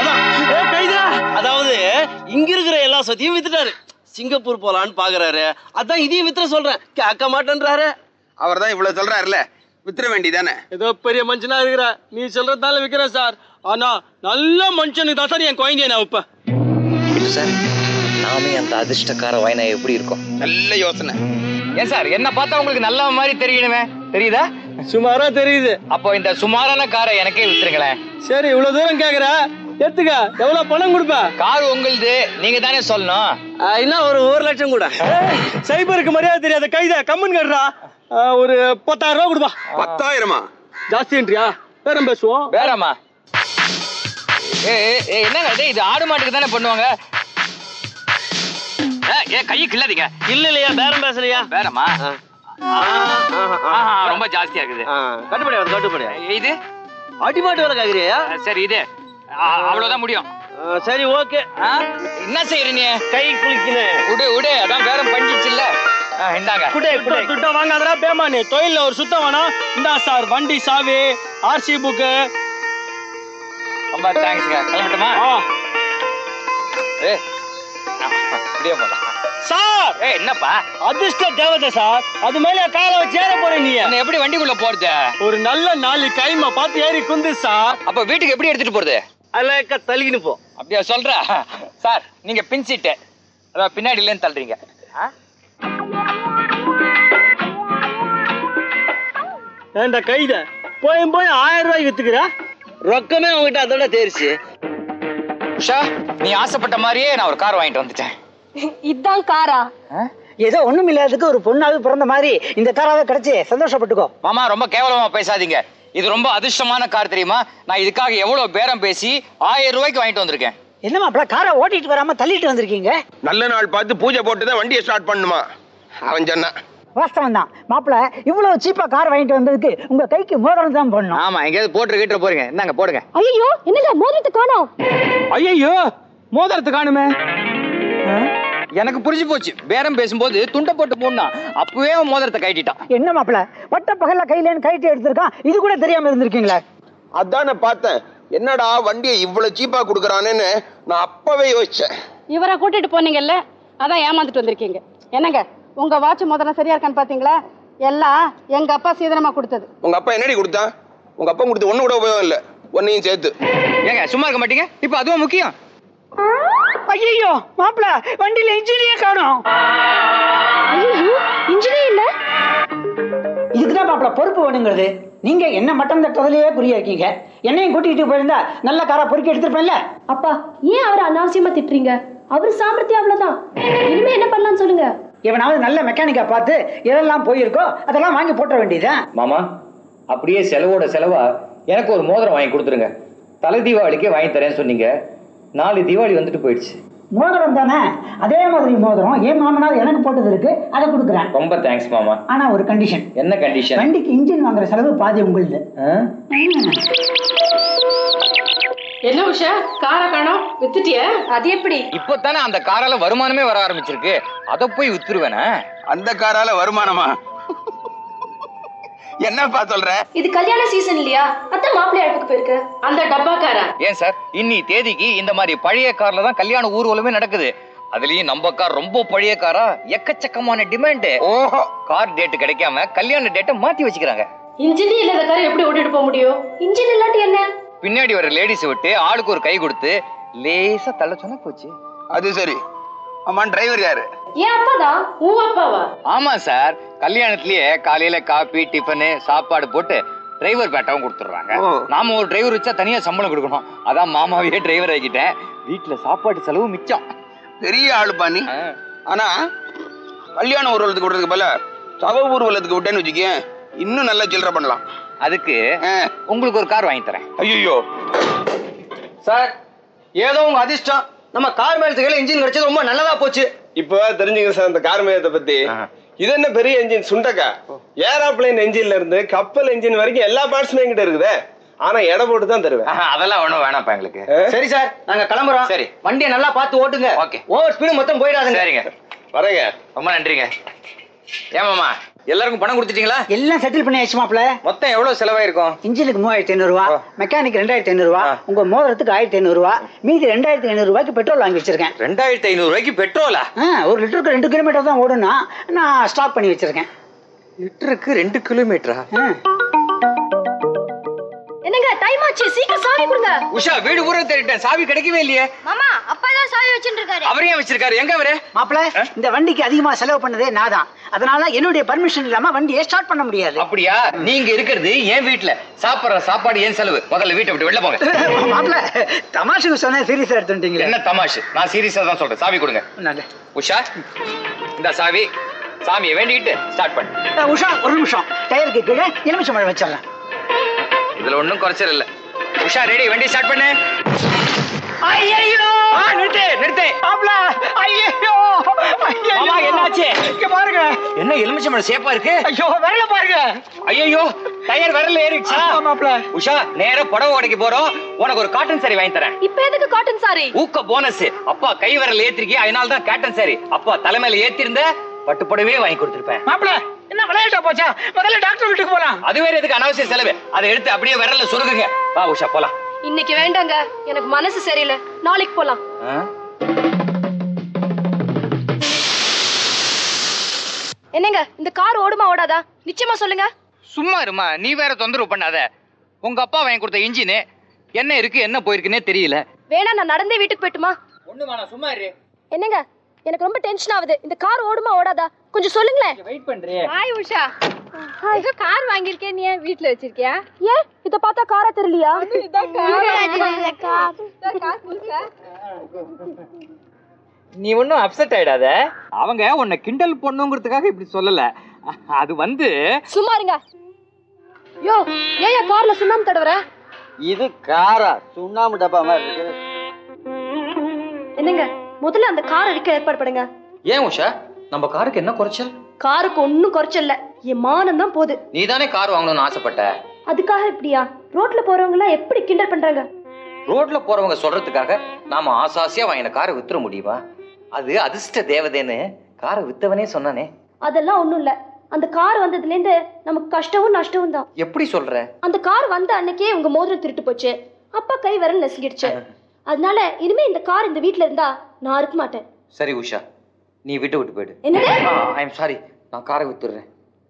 அதாவது இங்க இருக்கிற எல்லா சொத்தையும் வித்துட்டாரு. சிங்கப்பூர் போலான்னு பாக்குறாரு. அதான் இதையும் வித்துற சொல்றேன், கேட்க மாட்டேன்றாரு. அவர் தான் இவ்வளவு சொல்றாருல, வித்துற வேண்டியதானே. ஏதோ பெரிய மனுஷனா இருக்கிற நீ சொல்றதால விக்கிறேன் சார். ஆனா நல்ல மனுஷனுக்கு தான் சார் என் குழந்தைய நான் வைப்பேன். சார் நாமே அந்த அதிர்ஷ்டக்கார வாய்னா எப்படி இருக்கும்? நல்ல யோசனை. ஏன் சார் என்ன பார்த்தா உங்களுக்கு நல்ல மாதிரி தெரியணுமே, தெரியுதா? சுமாரா தெரியுது. அப்போ இந்த சுமாரான காரை எனக்கே வித்துருங்களேன். சரி இவ்வளவு தூரம் கேக்குற, எடுத்துக்க. எவ்வளவு பணம் கொடுப்ப? கார் உங்களுது, நீங்க தானே சொல்லணும். இன்னும் ஒரு ஒரு லட்சம் கூட. சைபருக்கு மரியாதை தெரியாத கைத கம்மன் கட்டுறா. ஒரு பத்தாயிரம் ரூபாய் கொடுப்பா. பத்தாயிரமா? ஜாஸ்தின்றியா? பேரம் பேசுவோம். பேரமா? ஏ என்னங்க இது? இது ஆடு மாட்டுக்கு தானே பண்ணுவாங்க. ஏ கையை கிள்ளாதீங்க. இல்ல இல்லையா, பேரம் பேசலையா? பேரமா? ரொம்ப ஜாஸ்தியா இருக்குது. கட்டுப்படி ஆகுது, கட்டுப்படி. இது அடிமாட்டு வேலை கேக்குறியா? சரி இது அவ்வளவுதான் முடியும். சரி ஓகே. என்ன செய்யற நீ? கை குளிக்கணும். விடு விடு, அதான் பேரம் பஞ்சிச்சு இல்ல. இந்தாங்க. சுத்தம் வாங்காதரா பேமானி. தொழில ஒரு சுத்தம் வேணா. இந்தா சார் வண்டி சாவி, ஆர்சி புக்கு. ரொம்ப தேங்க்ஸ்ங்க. கிளம்பட்டுமா? ஏ அப்படியே போலாம் சார். ஏ என்னப்பா? அதிர்ஷ்ட தேவதை சார். அது மேல காலை வச்சு ஏற போற நீ. எப்படி வண்டிக்குள்ள போறது? ஒரு நல்ல நாலு கைமா பார்த்து ஏறி குந்து சார். அப்ப வீட்டுக்கு எப்படி எடுத்துட்டு போறது? அலக்க தள்ளிக்கின்னு போ. அப்படியா சொல்ற? சார் நீங்க பின் சீட்டு அதான் பின்னாடி இல்லன்னு தள்ளுறீங்க. ஏண்டா கைத போய் போய் ஆயிரம் ரூபாய் வித்துக்கிற? ரொக்கமே உங்ககிட்ட அதோட தேர்ச்சி. உஷா நீ ஆசைப்பட்ட மாதிரியே நான் ஒரு கார் வாங்கிட்டு வந்துட்டேன். இதான் காரா? ஏதோ ஒண்ணும் இல்லாததுக்கு ஒரு பொண்ணாவது பிறந்த மாதிரி இந்த காராவே கிடைச்சு சந்தோஷப்பட்டுக்கோ. மாமா ரொம்ப கேவலமா பேசாதீங்க. இது ரொம்ப அதிர்ஷ்டமான கார் தெரியுமா? நான் இதுக்காக எவ்வளவு பேரம் பேசி ஆயிரம் ரூபாய்க்கு வாங்கிட்டு வந்திருக்கேன். என்னமா அப்ப காரை ஓட்டிட்டு வராம தள்ளிட்டு வந்திருக்கீங்க? நல்ல நாள் பார்த்து பூஜை போட்டுதான் வண்டியை ஸ்டார்ட் பண்ணுமா அவன் சொன்னான். வாஸ்தவம் தான் மாப்பிள்ள. இவ்வளவு சீப்பா கார் வாங்கிட்டு வந்ததுக்கு உங்க கைக்கு மோதிரம் தான் போடணும். ஆமா எங்கேயாவது போட்டு கிட்ட போறீங்க. என்னங்க போடுங்க. ஐயோ என்னங்க மோதிரத்தை காணோம். ஐயோ மோதிரத்தை காணுமே. எனக்கு புரிஞ்சு போச்சு. பேரம் பேசும்போது துண்டை போட்டு போனா அப்பவே மோதிரத்தை கட்டிட்டான். என்ன மாப்பிள்ள வட்ட பகல்ல கையிலேன்னு கைட்டு எடுத்திருக்கான், இது கூட தெரியாம இருந்திருக்கீங்களா? அதான் நான் பார்த்தேன், என்னடா வண்டியை இவ்வளவு சீப்பா குடுக்கறானேன்னு நான் அப்பவே யோசிச்சேன். இவரை கூட்டிட்டு போனீங்கல்ல, அதான் ஏமாந்துட்டு வந்திருக்கீங்க. என்னங்க உங்க வாட்ச் முதல்ல சரியா இருக்கான்னு பாத்தீங்களா? எல்லாம் எங்க அப்பா சீதனமா கொடுத்தது. உங்க அப்பா என்னடி கொடுத்தா? உங்க அப்பா கொடுத்து ஒண்ணு கூட உபயோகம் இல்ல, ஒன்னையும் சேர்த்து. ஏங்க சும்மா இருக்க மாட்டீங்க? இப்ப அதுவும் முக்கியம். ஐயோ மாப்பிள்ள வண்டியில இன்ஜினியே காணோம். ஐயோ இன்ஜினே இல்ல. இதுக்குதான் மாப்பிள்ள பொறுப்பு வேணுங்கிறது. நீங்க என்ன மட்டம் தட்டதுலயே குறியா இருக்கீங்க. என்னையும் கூட்டிட்டு போயிருந்தா நல்ல காரா பொறுக்கி எடுத்துருப்பேன்ல. அப்பா ஏன் அவரை அனாவசியமா திட்டுறீங்க? அவர் சாமர்த்தியம் அவ்வளவுதான். இனிமே என்ன பண்ணலாம்னு சொல்லுங்க. எவனாவது நல்ல மெக்கானிக்கா பார்த்து எதெல்லாம் போயிருக்கோ அதெல்லாம் வாங்கி போட்ட வேண்டியதுதான். மாமா அப்படியே செலவோட செலவா எனக்கு ஒரு மோதிரம் வாங்கி கொடுத்துருங்க. தலை தீபாவளிக்கே வாங்கி தரேன்னு சொன்னீங்க. நாலு தீபாவளி வந்துட்டு போயிடுச்சு. மோதிரம் தானே, அதே மாதிரி மோதிரம் என் மாமனார் எனக்கு போட்டது இருக்கு, அதை கொடுக்குறேன். ரொம்ப தேங்க்ஸ் மாமா. ஆனா ஒரு கண்டிஷன். என்ன கண்டிஷன்? வண்டிக்கு இன்ஜின் வாங்குற செலவு பாதி உங்களுது. என்ன உஷா காரை காணோம், வித்துட்டிய? அது எப்படி? இப்பதானே அந்த காரால வருமானமே வர ஆரம்பிச்சிருக்கு, அத போய் வித்துருவேனா? அந்த காரால வருமானமா? என்னப்பா சொல்ற? இது கல்யாண சீசன் இல்லையா? அதான் மாப்பிள்ளை அழைப்புக்கு போயிருக்கு. அந்த டப்பாக்காரன். ஏன் சார் இன்னி தேதிக்கு இந்த மாதிரி பழைய கார்ல தான் கல்யாண ஊர்வலமே நடக்குது. அதுலயும் நம்ம கார் ரொம்ப பழைய காரா, எக்கச்சக்கமான டிமாண்ட். ஓஹோ, கார் டேட் கிடைக்காம கல்யாண டேட்டை மாத்தி வச்சுக்கிறாங்க. இன்ஜின் இல்லாத கார் எப்படி ஓட்டிட்டு போக முடியும்? இன்ஜின் இல்லாட்டி என்ன? பின்னாடி வர லேடிஸ் விட்டு ஆளுக்கு ஒரு கை கொடுத்து லேசா தள்ள சொன்னா போச்சு. அது சரி. ஆமா, டிரைவர் யாரு? ஏன் அப்பாதான். உன் அப்பாவா? ஆமா சார், கல்யாணத்திலேயே காலையில காபி டிஃபனு சாப்பாடு போட்டு டிரைவர் பேட்டாவும் கொடுத்துடுறாங்க. நாம ஒரு டிரைவர் வச்சா தனியா சம்பளம் கொடுக்கணும். அதான் மாமாவே டிரைவர் ஆகிட்டேன். வீட்டுல சாப்பாடு செலவு மிச்சம். பெரிய ஆளு பாணி. ஆனா கல்யாண ஊர்வலத்துக்கு விடுறதுக்கு போல சவ ஊர்வலத்துக்கு விட்டேன்னு வச்சுக்கேன், இன்னும் நல்லா சில்லற பண்ணலாம். அதுக்கு உங்களுக்கு ஒரு கார் வாங்கி தரேன். ஐயோ சார், ஏதோ உங்க அதிர்ஷ்டம், நம்ம கார் மேலத்துக்கு இன்ஜின் கிடைச்சது ரொம்ப நல்லதா போச்சு. இப்ப தெரிஞ்சுங்க சார் இந்த கார் மேயத்தை பத்தி. இது என்ன பெரிய என்ஜின் சுண்டக்கா? ஏரோப்ளைன் என்ஜின்ல இருந்து கப்பல் என்ஜின் வரைக்கும் எல்லா பார்ட்ஸுமே என்கிட்ட இருக்குது. ஆனா எடை போட்டு தான் தருவேன். அதெல்லாம் ஒண்ணும் வேணாப்பா எங்களுக்கு. சரி சார், நாங்க கிளம்புறோம். சரி, வண்டியை நல்லா பார்த்து ஓட்டுங்க. ஓகே. ஓவர் ஸ்பீடு மொத்தம் போயிடாதுங்க. சரிங்க, வரேங்க. ரொம்ப நன்றிங்க. ஏமாமா எல்லாருக்கும் பணம் கொடுத்துட்டீங்களா? எல்லாம் செட்டில் பண்ணியாச்சு மாப்ள. மொத்தம் எவ்வளவு செலவாயிருக்கும்? இன்ஜினுக்கு மூவாயிரத்தி ஐநூறு ரூபா, மெக்கானிக் ரெண்டாயிரத்தி ஐநூறு ரூபா, உங்க மோதிரத்துக்கு ஆயிரத்தி ஐநூறு ரூபா, மீதி ரெண்டாயிரத்தி ஐநூறு ரூபாய்க்கு பெட்ரோல் வாங்கி வச்சிருக்கேன். ரெண்டாயிரத்தி ஐநூறு ரூபாய்க்கு பெட்ரோலா? ஒரு லிட்டருக்கு ரெண்டு கிலோமீட்டர் தான் ஓடுனா நான் ஸ்டாப் பண்ணி வச்சிருக்கேன். லிட்டருக்கு ரெண்டு கிலோமீட்டரா? என்னங்க டைம் ஆச்சு, சீக்கிரம் சாவி கொடுங்க. உஷா, வீடு ஊர தேடிட்டேன், சாவி கிடைக்கவே இல்லையே. மாமா அப்பா தான் சாவி வச்சிட்டு இருக்காரு. அவரே வச்சிருக்காரு. எங்க அவரு? மாப்ள, இந்த வண்டிக்கு அதிகமா செலவு பண்ணதே நான் தான். அதனால என்னுடைய பர்மிஷன் இல்லாம வண்டியை ஸ்டார்ட் பண்ண முடியாது. அப்படியா? நீங்க இருக்கிறது என் வீட்டுல, சாப்பிடுற சாப்பாடு ஏன் செலவு. முதல்ல வீட்டை விட்டு வெளில போங்க. மாப்ள, தமாஷுக்கு சொன்ன சீரியஸா எடுத்துட்டீங்க. என்ன தமாஷு? நான் சீரியஸா தான் சொல்றேன். சாவி கொடுங்க. உஷா, இந்த சாவி சாமியை வேண்டிக்கிட்டு ஸ்டார்ட் பண்ணு. உஷா, ஒரு நிமிஷம். டயருக்கு கீழே எலுமிச்சை மழை வச்சிடலாம். இதுல ஒண்ணும் குறைச்சல் இல்ல. உஷா, ரெடி? வண்டி ஸ்டார்ட் பண்ணு. ஐயோ, நிறுத்து நிறுத்து. மாப்ள, ஐயோ மாமா, என்னாச்சு? இங்க பாருங்க. என்ன எலுமிச்சம்பழம் சேப்பா இருக்கு? ஐயோ, விரல பாருங்க. ஐயோ, டயர் விரல்ல ஏறிடுச்சா? மாப்ள, உஷா, நேரா புடவை உடைக்க போறோம். உனக்கு ஒரு காட்டன் சாரி வாங்கி தரேன். இப்ப எதுக்கு காட்டன் சாரி? ஊக்க போனஸ். அப்பா கை விரல் ஏத்திருக்கே, அதனால தான் காட்டன் சாரி. அப்பா தலைமையில ஏத்திருந்த பட்டு புடவையே வாங்கி கொடுத்திருப்பேன். மாப்ள, என்ன விளையாட்டா போச்சா? முதல்ல டாக்டர் வீட்டுக்கு போலாம். அது வேற எதுக்கு அனாவசிய செலவு? அதை எடுத்து அப்படியே விரல்ல சொருகுங்க. வா உஷா, போலாம். இன்னைக்கு வேண்டாங்க, எனக்கு மனசு சரியில்லை. நாளைக்கு போலாம். என்னங்க இந்த கார் ஓடுமா ஓடாதா? நிச்சயமா சொல்லுங்க. சும்மா இருமா, நீ வேற தொந்தரவு பண்ணாத. உங்க அப்பா வாங்கி கொடுத்த இன்ஜின் என்ன இருக்கு என்ன போயிருக்குன்னே தெரியல. வேணா நான் நடந்தே வீட்டுக்கு போய்ட்டுமா? ஒண்ணு வேணாம், சும்மா இரு. என்னங்க எனக்கு ரொம்ப டென்ஷன் ஆகுது. இந்த கார் ஓடுமா ஓடாதா கொஞ்சம் சொல்லுங்களேன். வெயிட் பண்றியே. ஹாய் உஷா, ஏதோ கார் வாங்கியிருக்கேன், நீ ஏன் வீட்ல வச்சிருக்கியா? ஏன் இத பார்த்தா காரா தெரியலையா? நீ ஒன்னும் அப்செட் ஆயிடாத. அவங்க உன்னை கிண்டல் பண்ணுங்கிறதுக்காக இப்படி சொல்லல. அது வந்து சும்மா இருங்க. யோ, ஏன் கார்ல சுண்ணாம்பு தடவற? இது காரா? சுண்ணாம்பு டப்பா மாதிரி இருக்கு. என்னங்க முதல்ல அந்த காரை விற்க ஏற்பாடு பண்ணுங்க. ஏன் உஷா, நம்ம காருக்கு என்ன குறைச்சல்? காருக்கு ஒன்னும் குறைச்சல் இல்ல, என் மானம் தான் போகுது. நீ தானே கார் வாங்கணும்னு ஆசைப்பட்ட. அதுக்காக இப்படியா? ரோட்ல போறவங்க எல்லாம் எப்படி கிண்டல் பண்றாங்க? ரோட்ல போறவங்க சொல்றதுக்காக நாம ஆசாசியா வாங்கின காரை வித்துற முடியுமா? அது அதிர்ஷ்ட தேவதைன்னு காரை வித்தவனே சொன்னானே. அதெல்லாம் ஒண்ணும் இல்ல. அந்த கார் வந்ததுல இருந்து நமக்கு கஷ்டமும் நஷ்டமும் தான். எப்படி சொல்ற? அந்த கார் வந்த அன்னைக்கே உங்க மோதிரம் திருட்டு போச்சு, அப்பா கை விரல் நசுங்கிடுச்சு. அதனால இனிமே இந்த கார் இந்த வீட்ல இருந்தா நான் இருக்க மாட்டேன். சரி உஷா, நீ விட்டு விட்டு போயிடு. என்னது? ஐ எம் சாரி, நான் காரை வித்துறேன்.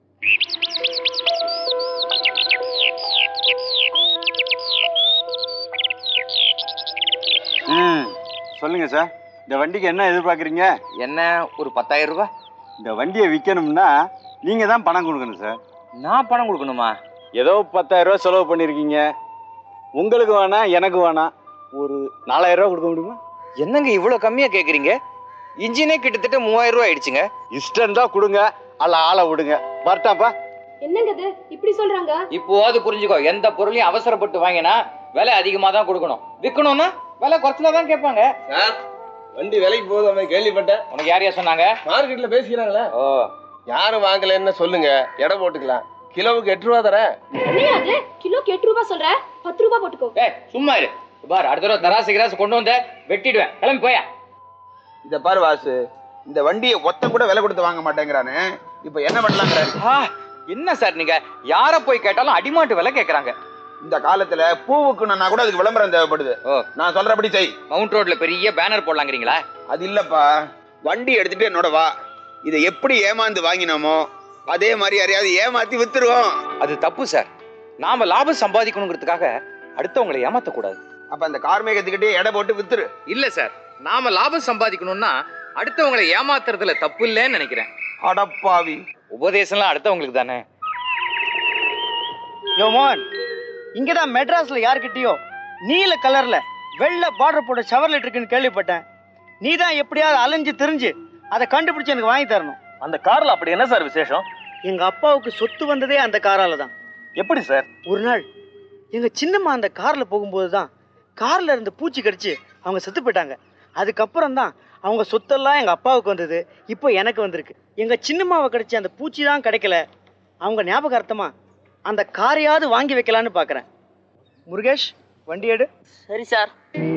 ம், சொல்லுங்க சார். இந்த வண்டிக்கு என்ன எதிர்பார்க்குறீங்க? என்ன, ஒரு பத்தாயிரம் ரூபாய். இந்த வண்டியை விற்கணும்னா நீங்க தான் பணம் கொடுக்கணும் சார். நான் பணம் கொடுக்கணுமா? ஏதோ பத்தாயிரம் ரூபாய் செலவு பண்ணிருக்கீங்க. உங்களுக்கு வேணாம், எனக்கு வேணாம், ஒரு நாலாயிரம் ரூபாய் கொடுக்க முடியுமா? என்னங்க இவ்வளவு கம்மியா கேக்குறீங்க? இன்ஜினே கிட்டத்தட்ட மூவாயிரம் ரூபாய் ஆயிடுச்சுங்க. இஷ்டம் தான் கொடுங்க, அல்ல ஆளை விடுங்க. வரட்டாப்பா. என்னங்க இது இப்படி சொல்றாங்க? இப்போவாது புரிஞ்சுக்கோ, எந்த பொருளையும் அவசரப்பட்டு வாங்கினா விலை அதிகமா தான் கொடுக்கணும். விற்கணும்னா விலை குறைச்சலா தான் கேட்பாங்க. வண்டி விலைக்கு போகுது, அவன் கேள்விப்பட்டேன். உனக்கு யாரையா சொன்னாங்க? மார்க்கெட்ல பேசிக்கிறாங்களா? ஓ, யாரும் வாங்கலன்னு சொல்லுங்க, எடை போட்டுக்கலாம். கிலோவுக்கு எட்டு ரூபா தரேன். என்னையா அது? கிலோக்கு எட்டு ரூபாய் சொல்ற? பத்து ரூபாய் போட்டுக்கோ. ஏய் சும்மா இரு. பார், அடுத்த தடவை தராசு கிராசு கொண்டு வந்த வெட்டிடுவேன். கிளம்பி போயா. இத பாரு வாசு, இந்த வண்டியை ஒத்த கூட விலை கொடுத்து வாங்க மாட்டேங்கிறானே, இப்ப என்ன பண்ணலாங்கிற? என்ன சார் நீங்க யார போய் கேட்டாலும் அடிமாட்டு விலை கேக்குறாங்க. இந்த காலத்துல பூவுக்குன்னா கூட அதுக்கு விளம்பரம் தேவைப்படுது. நான் சொல்றபடி செய். மவுண்ட் ரோட்ல பெரிய பேனர் போடலாங்கிறீங்களா? அது இல்லப்பா, வண்டி எடுத்துட்டு என்னோட வா. இதை எப்படி ஏமாந்து வாங்கினோமோ அதே மாதிரி யாரையாவது ஏமாத்தி வித்துருவோம். அது தப்பு சார். நாம லாபம் சம்பாதிக்கணுங்கிறதுக்காக அடுத்தவங்களை ஏமாத்த கூடாது. அப்ப அந்த கார்மேகத்துக்கிட்டே எடை போட்டு வித்துரு. இல்ல சார், நாம லாபம் சம்பாதிக்கணும்னா அடுத்தவங்களை ஏமாத்துறதுல தப்பு இல்லைன்னு நினைக்கிறேன். அடப்பாவி, உபதேசம்லாம் அடுத்தவங்களுக்கு தானே. யோமோன், இங்கதான் மெட்ராஸ்ல யார்கிட்டயோ நீல கலர்ல வெள்ளை பார்டர் போட்ட ஷவர்லெட் இருக்குன்னு கேள்விப்பட்டேன். நீ தான் எப்படியாவது அலைஞ்சு திரிஞ்சு அதை கண்டுபிடிச்சு எனக்கு வாங்கி தரணும். அந்த கார்ல அப்படி என்ன சார் விசேஷம்? எங்க அப்பாவுக்கு சொத்து வந்ததே அந்த காரால தான். எப்படி சார்? ஒரு நாள் எங்க சின்னம்மா அந்த கார்ல போகும்போது தான் கார்ல இருந்து பூச்சி கடிச்சு அவங்க செத்து போயிட்டாங்க. அதுக்கப்புறம் தான் அவங்க சொத்தெல்லாம் எங்க அப்பாவுக்கு வந்தது, இப்போ எனக்கு வந்திருக்கு. எங்க சின்னம்மாவை கடிச்சு அந்த பூச்சி தான் கிடைக்கல. அவங்க ஞாபகார்த்தமா அந்த காரையாவது வாங்கி வைக்கலான்னு பாக்குறேன். முருகேஷ், வண்டி எடு. சரி சார்.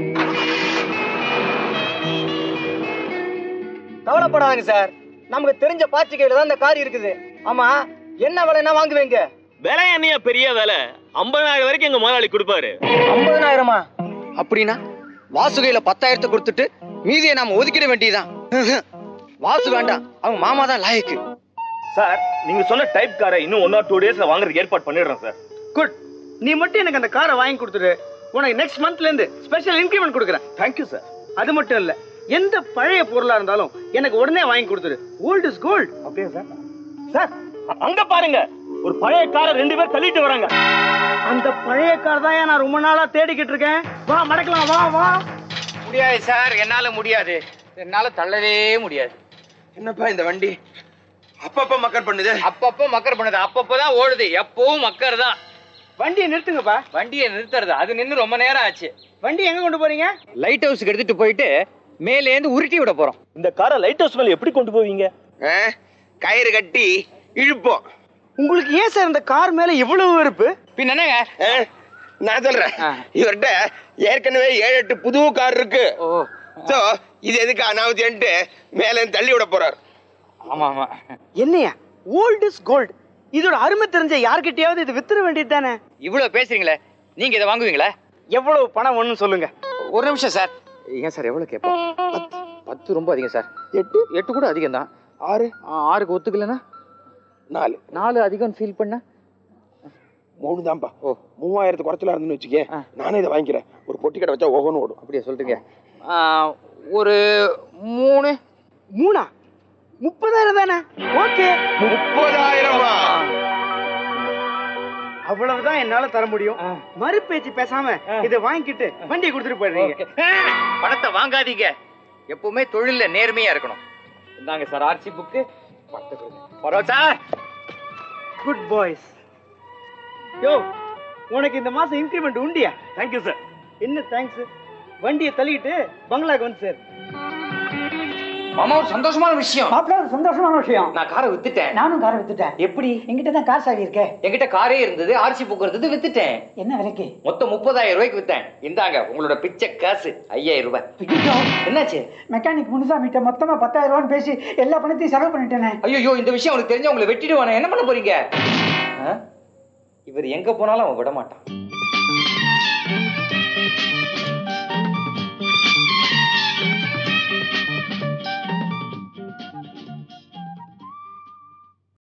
கவலைப்படாதீங்க சார், நமக்கு தெரிஞ்ச பாச்சி கையில தான் இந்த கார் இருக்குது. ஆமா, என்ன விலைன்னா வாங்குவீங்க? விலை என்னையா பெரிய வேலை? ஐம்பதாயிரம் வரைக்கும் எங்க முதலாளி கொடுப்பாரு. ஐம்பதாயிரமா? அப்படின்னா வாசுகையில பத்தாயிரத்தை கொடுத்துட்டு மீதியை நாம ஒதுக்கிட வேண்டியதான். வாசு வேண்டாம், அவங்க மாமா தான் லாயக்கு. சார், நீங்க சொன்ன டைப் காரை இன்னும் ஒன் ஆர் டூ டேஸ்ல வாங்குறதுக்கு ஏற்பாடு பண்ணிடுறேன் சார். குட். நீ மட்டும் எனக்கு அந்த காரை வாங்கி கொடுத்துரு. உனக்கு நெக்ஸ்ட் மந்த்ல இருந்து ஸ்பெஷல் இன்கிரிமெண்ட் கொடுக்குறேன். Thank you sir. அது மட்டும் இல்ல, எந்த பழைய பொருளா இருந்தாலும் எனக்கு உடனே வாங்கி கொடுத்துரு. Old is gold. அப்படியே சார். சார், அங்க பாருங்க, ஒரு பழைய காரை ரெண்டு பேர் தள்ளிட்டு வராங்க. அந்த பழைய கார் தான் நான் ரொம்ப நாளா தேடிக்கிட்டு இருக்கேன். வா மடக்கலாம், வா வா. முடியாது சார், என்னால முடியாது. என்னால தள்ளவே முடியாது. என்னப்பா இந்த வண்டி அப்பப்ப மக்கர் பண்ணுது? அப்பப்ப மக்கர் பண்ணுது, அப்பப்பதான் ஓடுது, எப்பவும் மக்கர் தான். வண்டியை நிறுத்துங்கப்பா. வண்டியை நிறுத்துறது அது நின்று ரொம்ப நேரம் ஆச்சு. வண்டி எங்க கொண்டு போறீங்க? லைட் ஹவுஸ்க்கு எடுத்துட்டு போயிட்டு மேலே இருந்து உருட்டி விட போறோம். இந்த காரை லைட் ஹவுஸ் மேல எப்படி கொண்டு போவீங்க? கயிறு கட்டி இழுப்போம். உங்களுக்கு ஏன் சார் இந்த கார் மேல இவ்வளவு வெறுப்பு? பின்ன என்னங்க, நான் சொல்றேன், இவர்கிட்ட ஏற்கனவே ஏழு எட்டு புது கார் இருக்கு. சோ இது எதுக்கு அனாவசியன்ட்டு மேல தள்ளி விட போறார். ஆமா ஆமா. என்னையா ஓல்ட் இஸ் கோல்ட், இதோட அருமை தெரிஞ்ச யார்கிட்டயாவது இது வித்துற வேண்டியது தானே. இவ்வளவு பேசுறீங்களே, நீங்க இதை வாங்குவீங்களா? எவ்வளவு பணம் ஒண்ணு சொல்லுங்க. ஒரு நிமிஷம் சார். ஏன் சார் எவ்வளவு கேட்போம்? பத்து ரொம்ப அதிகம் சார். எட்டு எட்டு கூட அதிகம் தான். ஆறு ஆறுக்கு ஒத்துக்கலன்னா நாலு நாலு அதிகம் ஃபீல் பண்ண மூணு தான்ப்பா. ஓ, மூவாயிரத்து குறைச்சலா இருந்துன்னு வச்சுக்கே, நானே இதை வாங்கிக்கிறேன். ஒரு பொட்டி கடை வச்சா ஓகோன்னு ஓடும். அப்படியே சொல்றீங்க. ஒரு மூணு. மூணா? முப்பதாயிரம் தானே? ஓகே. முப்பதாயிரமா? அவ்வளவுதான் என்னால தர முடியும். மறு பேச்சு பேசாம இதை வாங்கிட்டு வண்டியை கொடுத்துட்டு போயிடுறீங்க. பணத்தை வாங்காதீங்க. எப்பவுமே தொழில நேர்மையா இருக்கணும். இந்தாங்க sir RC book. Sir, good boys. Yo, உனக்கு இந்த மாசம் இன்கிரிமெண்ட் உண்டியா? Thank you sir. என்ன தேங்க்ஸ்? வண்டியை தள்ளிட்டு பங்களாக்கு வந்து சார். மாமா, ஒரு சந்தோஷமான விஷயம். மாப்பிள்ள, ஒரு சந்தோஷமான விஷயம். நான் காரை வித்துட்டேன். நானும் காரை வித்துட்டேன். எப்படி? என்கிட்ட தான் கார் சாவி இருக்கே. என்கிட்ட காரே இருந்தது, ஆர்சி புக் இருந்தது, வித்துட்டேன். என்ன விலைக்கு? மொத்தம் முப்பதாயிரம் ரூபாய்க்கு வித்தேன். இந்தாங்க உங்களோட பிச்சை காசு ஐயாயிரம் ரூபாய். என்னாச்சு? மெக்கானிக் முனுசாமிட்ட மொத்தமா பத்தாயிரம் ரூபான்னு பேசி எல்லா பணத்தையும் செலவு பண்ணிட்டேனே. ஐயோ, இந்த விஷயம் அவனுக்கு தெரிஞ்சா உங்களை வெட்டிடுவானே. என்ன பண்ண போறீங்க? இவர் எங்க போனாலும் அவன் விட மாட்டான்.